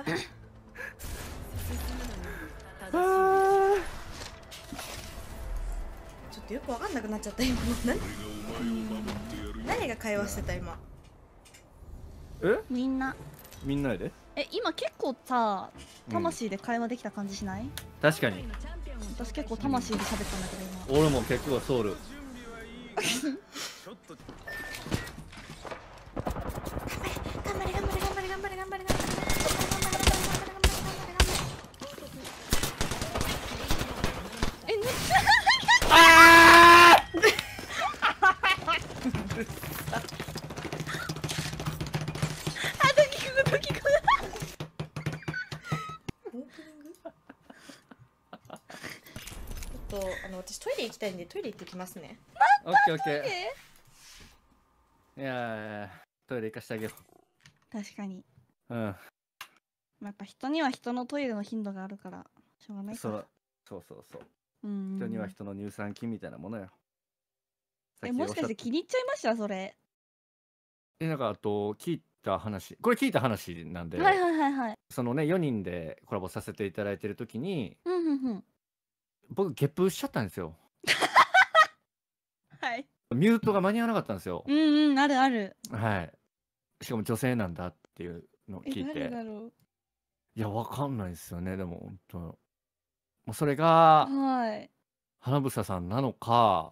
ちょっとよくわかんなくなっちゃった今何何が会話してた今え？ みんなみんなで？ え今結構さ魂で会話できた感じしない？ 確かに。 私結構魂で喋ったんだけど今。 俺も結構ソウル。 頑張れ頑張れ頑張れ頑張れ頑張れ頑張れ頑張れ頑張れ頑張れ頑張れ頑張れ頑張れ頑張れえめっちゃとあの私トイレ行きたいんでトイレ行ってきますね。 オッケーオッケー。いやー、トイレ行かしてあげよ確かに。 う。うん。 まあやっぱ人には人のトイレの頻度があるからしょうがないか。 そうそうそうそう。 うん。 人には人の乳酸菌みたいなものよ。 え、もしかして気に入っちゃいましたそれ。 え、なんかあと聞いた話、これ聞いた話なんで、 はいはいはいはい。 そのねよにんでコラボさせていただいてる時に、 うんうんうん。 僕ゲップしちゃったんですよ。 はい。 ミュートが間に合わなかったんですよ。 うんうん、あるある。 はい。しかも女性なんだっていうのをえ、 聞いて、 誰だろいやわかんないですよね。でも本当、もうそれう。 がはい。 花房さんなのか、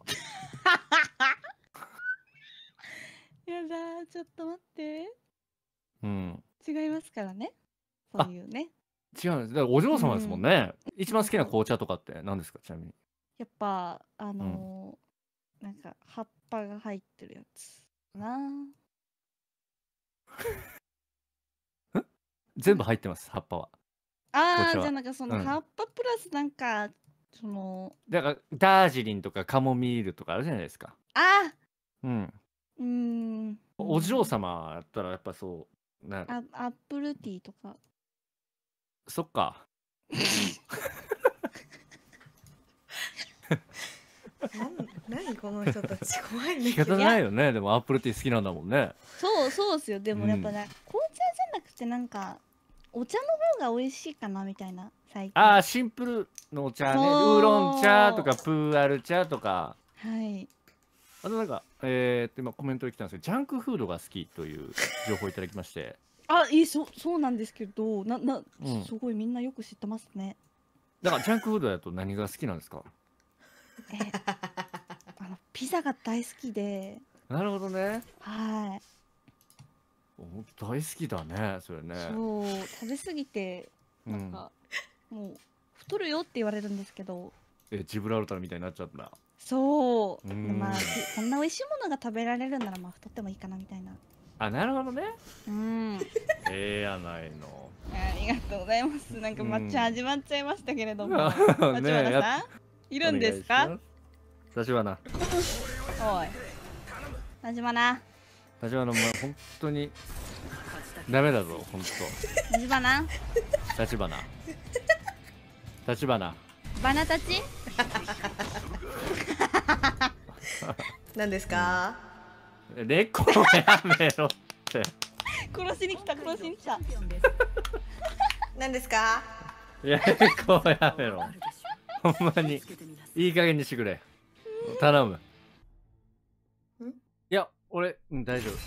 やだー、ちょっと待って。 うん、 違いますからね。そういうね。 違うんです。だからお嬢様ですもんね。一番好きな紅茶とかって何ですか、ちなみに。 やっぱあのーなんか葉っぱが入ってるやつな。 全部入ってます、葉っぱは。 あー、 紅茶はじゃあなんかそのうん葉っぱプラスなんかそのだからダージリンとかカモミールとかあるじゃないですか。 あうん。 ーうーんお嬢様やったらやっぱそうな、 あアップルティーとか。 そっか。 なん何この人たち怖いんだ仕けど。 方ないよね。でもアップルティー好きなんだもんね。 そうそうっすよ。でもうんやっぱね、紅茶じゃなくてなんかお茶の方が美味しいかなみたいな最近。 ああ、シンプルのお茶ね。ウそうーロン茶とかプーアル茶とか。 はい。 あとなんか、えー、っと今コメントで来たんですけど、ジャンクフードが好きという情報をいただきまして。 あ、いい、そうそうなんですけど、なな、 うんすごいみんなよく知ってますね。 だからジャンクフードだと何が好きなんですか？ え、あのピザが大好きで、 なるほどね。 はい。 お大好きだね、それね。 そう食べ過ぎてうん。 なんか、もう太るよって言われるんですけど、 え、ジブラルタルみたいになっちゃった。 そう。 うーんまあこんな美味しいものが食べられるならまあ太ってもいいかなみたいな。 あ、なるほどね。 うん。 ええやないの。 ありがとうございます。なんかうん抹茶始まっちゃいましたけれども、 ね立え花さんいるんですか？ 立花。 おい、立花、 立花、お前本当にダメだぞ、本立花、 当。立花。立花。 バナたち？ 何ですか？ レコやめろって。 殺しに来た、殺しに来た。 何ですか？ いや、レコやめろ。ほんまにいい加減にしてくれ。頼む。 んいや、俺、うん、大丈夫。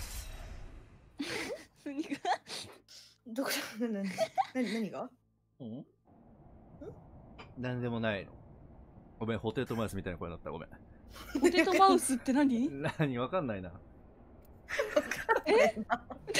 何が？ どこだ？なな何何が？ うんなんでもないの。ごめん、ホテトマウスみたいな声だった。ごめん。 ポテトマウスって何？ 何わかんないな。 え？ちょっ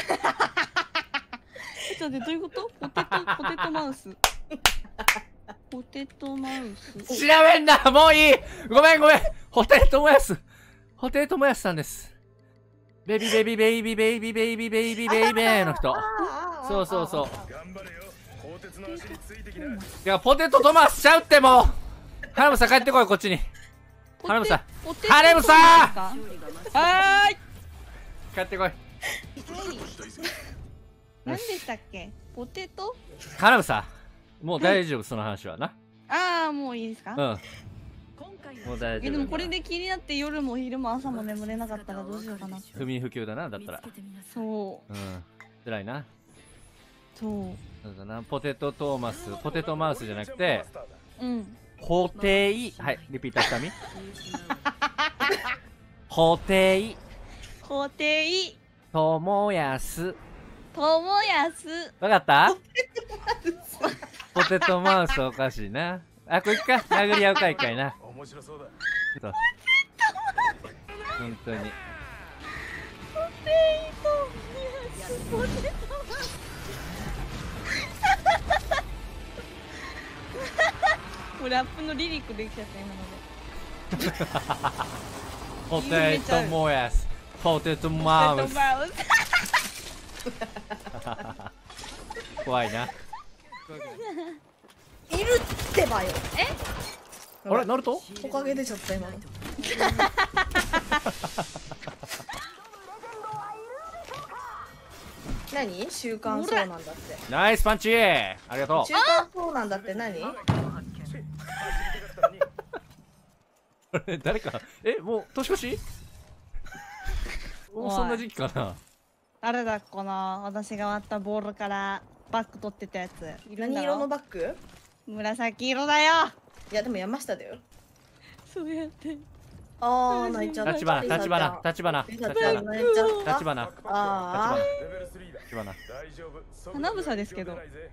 と待って、どういうこと？ポテトポテトマウス。ポテトマウス。 調べんな、もういい。ごめんごめん。ホテトマヤス。ホテトマヤスさんです。ベイビーベイビーベイビーベイビーベイビーベイビーベイビーの人。そうそうそう。 頑張れよ。鋼鉄の足についてきな。 いや、ポテトトマスちゃうってもう。ハレムさん帰ってこい、こっちに。ハレムさん。 ポテトハレムさんはーい。 帰ってこい。 何でしたっけ？ポテト？ ハレムさん。もう大丈夫、その話はな。 ああ、もういいですか？ うん。 今回のもう大丈夫。 え、でもこれで気になって夜も昼も朝も眠れなかったらどうしようかな。 不眠不休だな、だったら。 そううん。辛いな。 そうそうだな。ポテトトーマス、ポテトマウスじゃなくて、 うん。 ホテイ。はい、リピーターしたみ。ホテイ。 ホテイともやす。 ともやす。 わかったポテトマウスおかしいな。あ、これいっか。殴り合うかいかいな。 面白そうだ。 そう本当に。 ポテイともやす。ポテトマウス。もうラップのリリックできちゃった今ので。 ポテトもやす。ポテトマウス。 ポテトマウス。 怖いな。 いるってばよ。 あれナルト？ おかげでちょっと今の。何？習慣そうなんだって。 ナイスパンチありがとう。 習慣そうなんだって何？ あれ誰かえもう年越し？もうそんな時期かな。 誰だっこな、私が割ったボールからバック取ってたやついるんだろ。 何色のバッグ？ 紫色だよ。 いやでも山下だよ。 そうやって。 ああ泣いちゃった。 立花立花立花立花立花ああ立花。 花房ですけど。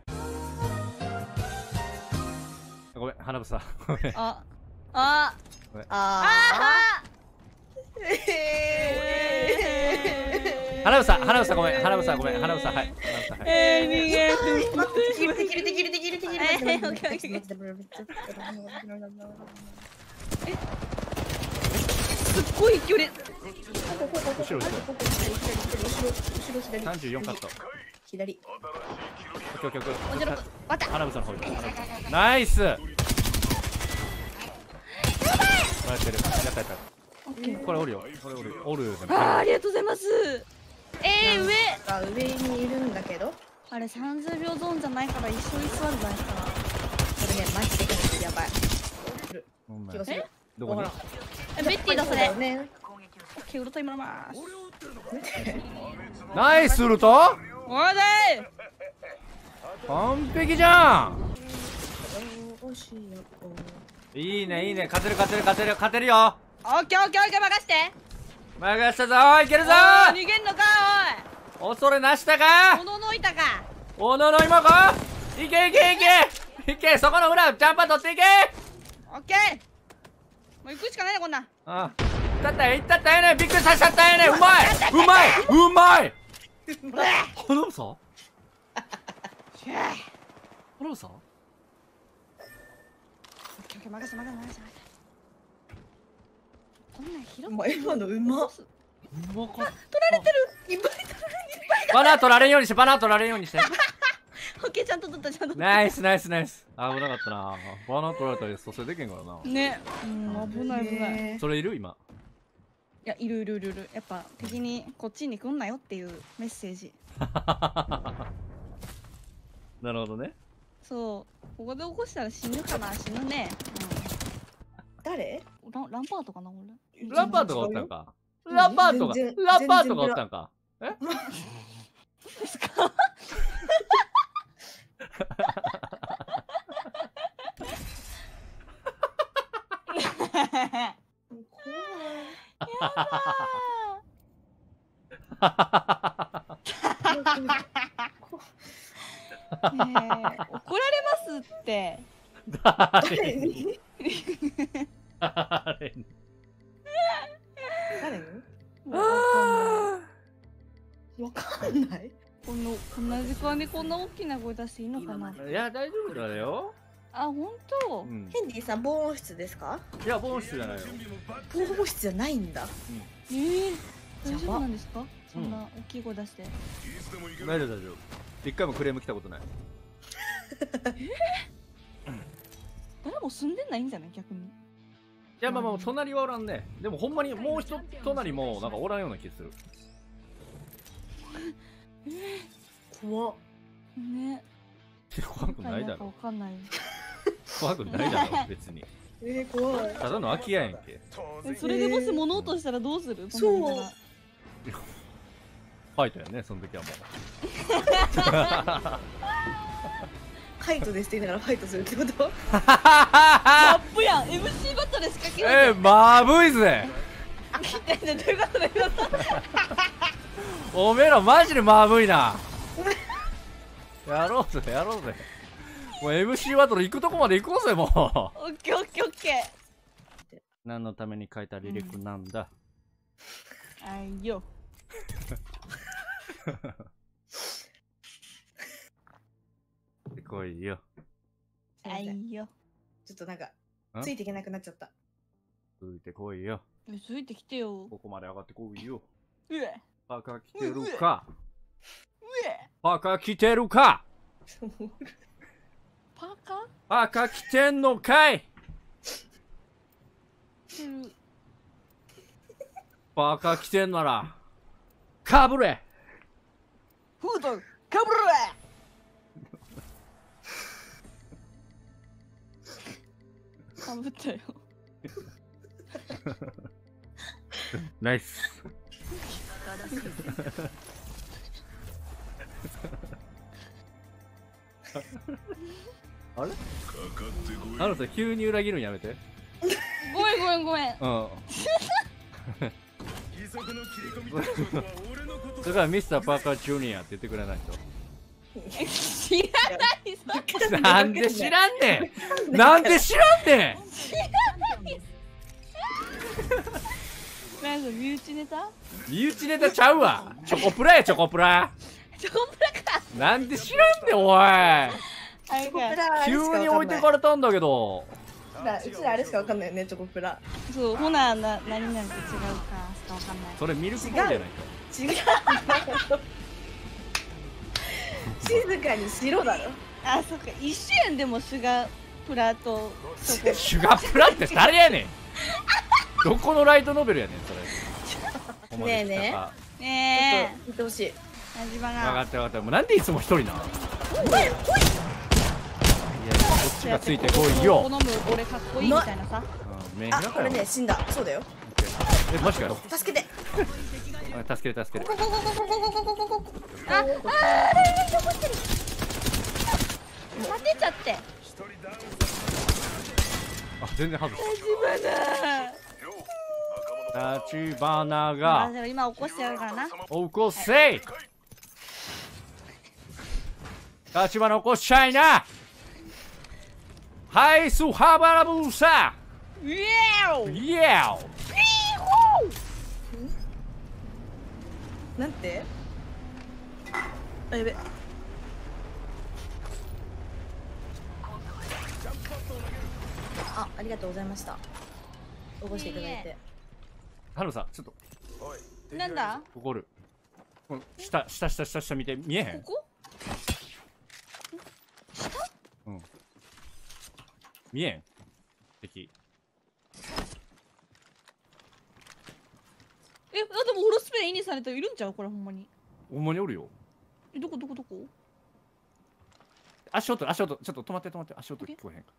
ごめん花房。ごめん。 ああごめん。 ああ。 花房花房ごめん花房ごめん花房はい花房はい。 えー、逃げできるできるできるできるできる。 えー、オッケーオッケー。すっごい距離。 後ろ後ろ。 後ろ左。 三十四カット。 左。 オッケーオッケーオッケー。 おじろく、わた。 花房の方に。ナイス。やってる。やったやった。これおるよ。これおるおる。 あー、ありがとうございます。えー、上。 あ上にいるんだけど。 あれさんじゅうびょうゾーンじゃないから一緒に座るじゃないかな。 これねマジでやばい。気がする。 どこに？ え、ベッティだそれ。 ね。 ケウロと今のます。 ナイスウルト？ おいで完璧じゃん。いいねいいね勝てる勝てる勝てる勝てるよ。 ー。オッケーオッケーオッケー任して。 任したぞいけるぞおい逃げんのか恐れなしたおい。 かおののいたか。 おのの今かいけいけいけいけそこの裏ジャンパー取っていけ。 オッケー。もう行くしかないねこんなん。 ああいったったいったったやねびっくりさせちゃったやねうまいうまいうまい花房花房オッケーオッケー任せ任せ任せ。こんなん広もう今のうまっ。 うまかった。 取られてる。いっぱい取られてる。 バナー取られんようにしてバナー取られんようにして。 オッケーちゃんと取ったちゃんと取った。 ナイスナイスナイス。危なかったな。バナー取られたり蘇生できんからな。 ね。うん危ない危ない。いそれいる今。 やいるいるいるいる。やっぱ敵にこっちに来んなよっていうメッセージ。 なるほどね。 そうここで起こしたら死ぬかな。死ぬね。 誰？ うん、ランランパートかな俺。 ラッパーとかおったんか。ラッパーとか全然ラッパーとかおったんか。え？ ですか？ねえ、怒られますって。 誰に？誰に？ 誰に？ わかんない。 このこんな時間にこんな大きな声出していいのかな。 いや大丈夫だよ。 あ、本当。 うん。 ヘンディさん防音室ですか？ いや防音室じゃないよ。 防音室じゃないんだ。 えー、大丈夫なんですか？そんな大きい声出して。 大丈夫大丈夫。一回もクレーム来たことない。 誰も住んでないんじゃない逆に。 いやまあまあ隣はおらんね。でもほんまにもう一隣もなんかおらんような気する。 怖っ。 ね。 怖くないだろ。 わかんない。 怖くないだろ別に。 えー、怖い。 ただの空き家やんけ。 それでもし物落としたらどうする？ そう。 ファイトやねその時はもう。 カイトですって言いながらファイトするってこと？ マップやん。エムシー バトル仕掛けよう。 えー、まぶいぜ。 ねどういうことだよ。 おめえらマジでまぶいな。やろうぜやろうぜ。もう エムシー バトル行くとこまで行こうぜもう。 オッケーオッケーオッケー。 何のために書いた履歴なんだ。 あいよ。 来いよ。 あいよ。 ちょっとなんかついていけなくなっちゃった。 ついてこいよ。 え、ついてきてよ。 ここまで上がってこいよ。 うえ。 パーカー着てるか。 うえ。 パーカー着てるか。 パーカー？ パーカー着てんのかい。 する。 バカ来てんならかぶれ。 フードかぶれ。かぶったよ。 ナイス。あれあなた急に裏切るんやめて。 ごめんごめんごめん。 うん義足の切り込みとは俺のことだからミスターパーカージュニアって言ってくれないと。 知らないぞ。 なんで知らんねん。なんで知らんねなんか身内ネタ？ ん。身内ネタちゃうわ。チョコプラやチョコプラ。 チョコプラか。 なんで知らんねんおい。 あれチョコプか。 ラ急に置いてかれたんだけど。 うちらあれしかわかんないよね、チョコプラ。 そうほなな何なんか違うかしかわかんない。 それミルクボーイじゃない違う。静かにしろだろ。 あそっか一緒やんでもシュガープラとチョコ。 シュガープラって誰やねん。どこのライトノベルやねんそれ。 ねえねえわねえ。 言ってほしい。 味場が。 かったわかった。もうなんでいつも一人なの。 お前来い。 いやいやこっちがついてこいよ。 好む俺かっこいいみたいなさ。 うんメンあ、 ヘラかよ。 これね、死んだ。そうだよ。 えマジかよ。 助けて。 あ助ける助ける。 あ、あー、残ってる。当てちゃって。 あ全然外す。 バ立花ナがー。今起こしてやるからな。 起こせい。立花起こしちゃいな。はいスハバラブーサイエーイ。 イエーなんて。あ、やべ。あ、ありがとうございました。起こしていただいて。 ハルさんちょっとなんだ？ 怒る。この下下下下下見て見えへん。 ここ？ うん見えん敵。 え、あでもホロスペインにされたらいるんちゃうこれほんまに。 ほんまにおるよ。 え、どこどこどこ？ 足音足音ちょっと止まって止まって足音聞こえへんか。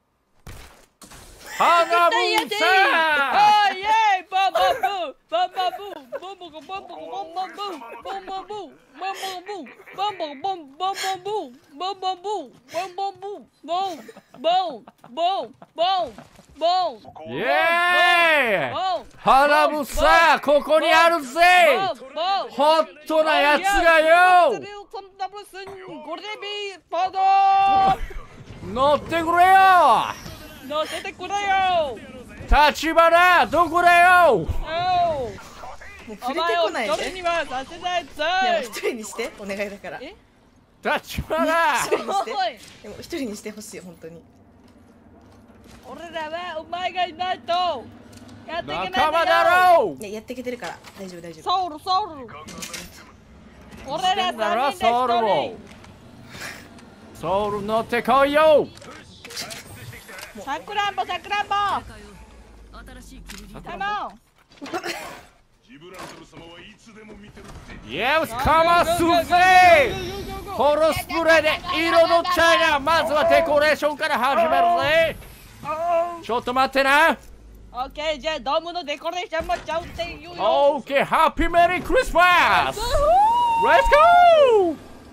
花絶対や分でいい。 さあーイエーイバンバンブーバンバンブーバンバンバンバンバンバンブーバンバンブーバンバンブーバンバンバンバンバンブーバンバンブーバンバンブーボンボンボンボンボンイエーイ。 ボン花分さここにあるぜ。 ボンホットなやつがよゴレビーパドー乗ってくれよ。 乗せてくれよ。 立花どこだよ。 おうもう触れてお前をこないで。 一人にはさせないぞでも一人にしてお願いだから。 え立花一人にしておい。 でも一人にしてほしい本当に。 俺らはお前がいないとやっていけないんだよ。 仲間だろう。 ね、やっていけてるから大丈夫大丈夫。 ソウルソウル俺らだろ三人でソウルを一ソウル乗ってこいよ。 人さくらんぼさくらんぼ新しい切りカモンジブラルトル様はいつでも見てるって。 イエスかますぜ。ホロスプレーで彩っちゃいな。まずはデコレーションから始めるぜ。ちょっと待ってな。 オッケーじゃあドームのデコレーションもちゃうって言うよ。 オーケーハッピーメリークリスマス。レッツゴ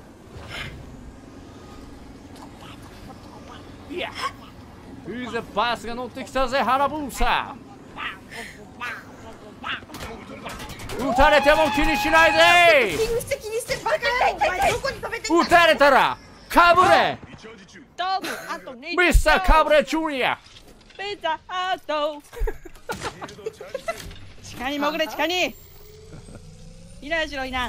ー。いやいいぜバスが乗ってきたぜハラブーサ。撃たれても気にしないぜ。 気にして気にしてバカ野郎お前どこに止めてんだ。 撃たれたらかぶれ。 ドームあとにミスターかぶれジュニア。 ピザハート地下に潜れ地下にいないしろいない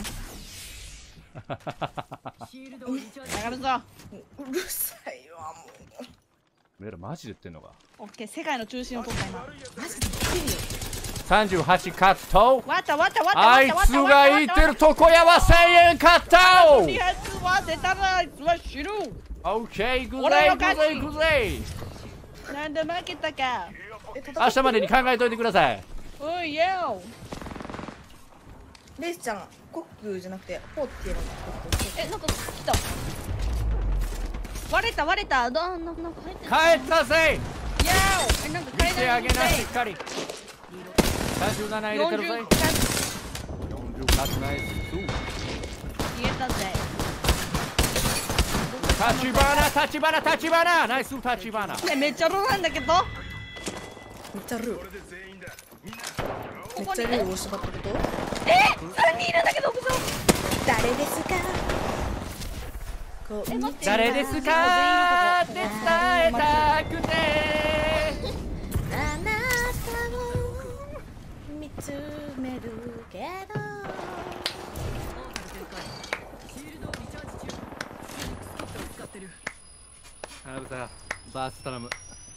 シールドをリチャージ上がるぞ。 うるさいわもう。 俺らマジで言ってんのか。 オッケー世界の中心を取った今。 マジで言ってんよ。 さんじゅうはちカット。 わったわったわったあいつが言ってるとこやはせんえんカット。 リハーツは出たらあいつは知る。 オッケー行くぜ俺の行く勝ちぜ行くぜ。 なんで負けたか。 え戦ってる明日までに考えといてください。 おいやお。 レイスちゃんコックじゃなくてポーって言えばいいの。 えなんか来た。割れた割れた。どんなんなんか入ってる。 帰ったぜ。 やお。えなんか見階てあげなしっ段かり。さんじゅうなな入れてるぜ。 よんじゅうよんじゅうかつナイス。 言えたぜ。 立花立花立花ナイス立花。 ねめっちゃローなんだけど。 めっちゃルーこれで全員だみんなめっちゃルーを縛ったことえ三人いるんだけど。 誰ですかこうえ待って誰ですかって伝えたくて。 あなたを見つめるけどシールドをリチャージ中。スコットを使ってる。 花房バーストラム。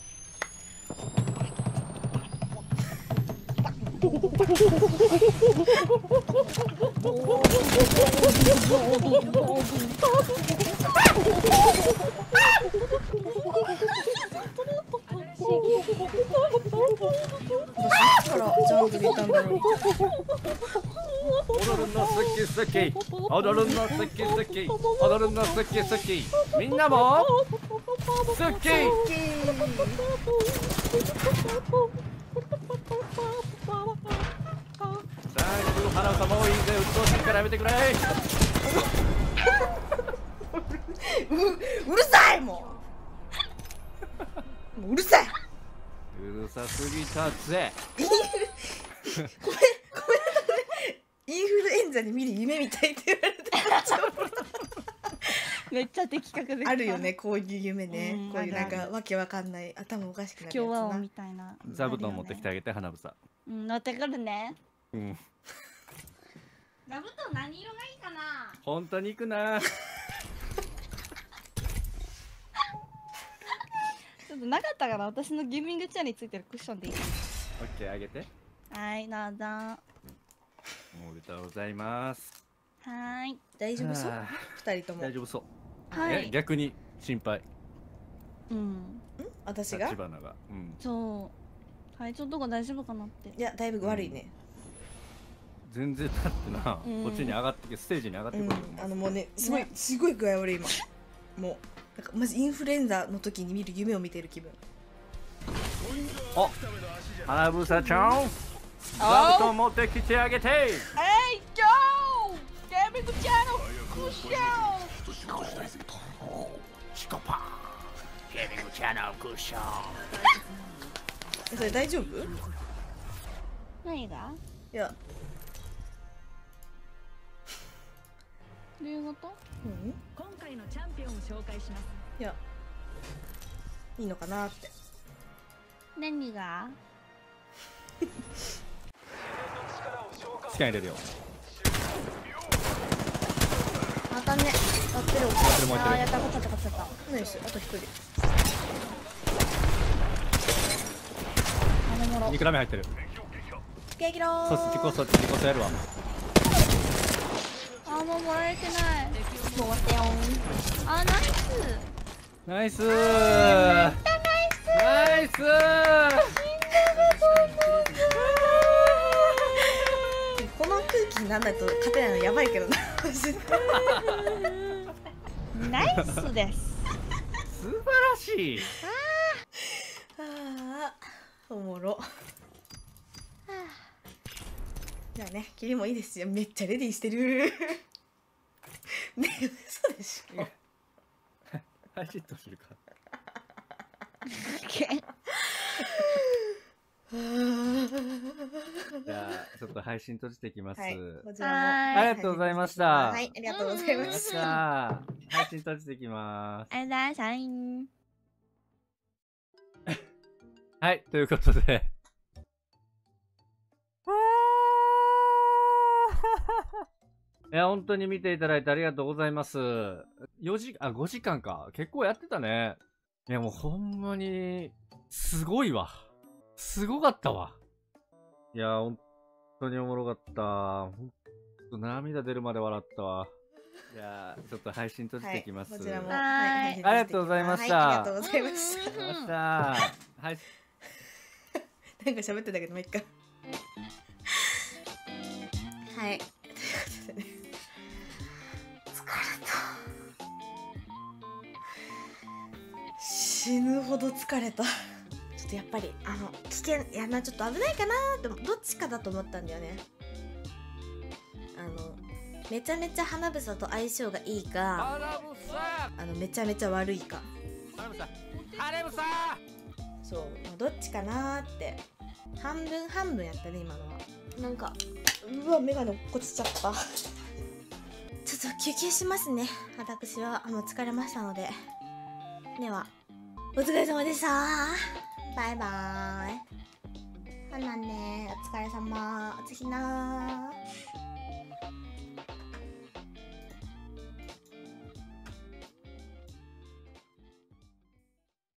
私からジャンプでいたんだろう。 踊るの好き好き踊るの好き好き踊るの好き好きみんなも好き。さあ花房もういいぜ。うっとうしいからやめてくれ。 ううるさいもうもううるさいうるさすぎたぜ。 インフルごめんごめんなさいインフルエンザに見る夢みたいって言われてめっちゃ的確であるよねこういう夢ね、 うんこういうなんあるあるかわけわかんない頭おかしくなるやつな今日はみたいな。 座布団持ってきてあげて花房。 うん乗ってくるね。 うん座布団何色がいいかな。 本当に行くな。 ちょっとなかったから私のゲーミングチェアについてるクッションでいい。 オッケーあげて。 はいどうぞ。はおめでとうございます。 ーい大丈夫そうはあ二人とも大丈夫そう。 はい。 え逆に心配。 うん私が立花が。うん。 そう体調とか大丈夫かなって。 いやだいぶ悪いね全然だってな、 うんこっちに上がってきてステージに上がってうんくる、 あのもうねすごいすごい具合悪い今もうなんかマジインフルエンザの時に見る夢を見てる気分お花房ちゃん座布団持ってきてあげて。 えいゴーゲーミングチェアのクッション。 シコパーゲーミングチェアのクッション。 えそれ大丈夫何がいやどういうこと。 うん今回のチャンピオンを紹介します。 いやいいのかなって何がスキャン入れるよ。 またねやってるもうやってるあーやった勝っちゃった勝っちゃった。 ナイスあと一人あのもろ肉ラメ入ってる。 ケーキローそっち自己そっち自己そやるわ。 あもうもらえてない。もう終わったよ。あナイス。 ナイスーナイスー。 この空気になんないと勝てないのやばいけどなナイスです。 素晴らしい。 あーおもろじゃあねキリもいいですよめっちゃレディーしてるねえ嘘でしょ配信とするか。じゃあちょっと配信閉じていきます。 はいこちらもはいありがとうございました。 はいありがとうございまよっししたゃー配信閉じていきます。 ありがとうございました。はいはい、ということで。いや、本当に見ていただいてありがとうございます。よじ、あ、ごじかんか。結構やってたね。いや、もうほんまに、すごいわ。すごかったわ。いや、本当におもろかった。ほんと涙出るまで笑ったわ。じゃあ、ちょっと配信閉じていきます。 こちらもはいはいありがとうございましたはいありがとうございましたありがとうございました。はい。 なんか喋ってたけどもういっか。はい、ということでね、疲れた。死ぬほど疲れた。ちょっとやっぱりあの危険、いやな、ちょっと危ないかなーってどっちかだと思ったんだよね。あのめちゃめちゃ花房と相性がいいか、あのめちゃめちゃ悪いか、そう、まあ、どっちかなーって半分半分やったね今のは。なんかうわ、眼鏡落っこちちゃった。ちょっと休憩しますね。私はあの疲れましたので。ではお疲れ様でした。バイバーイ。はなね、お疲れ様。おつひなー。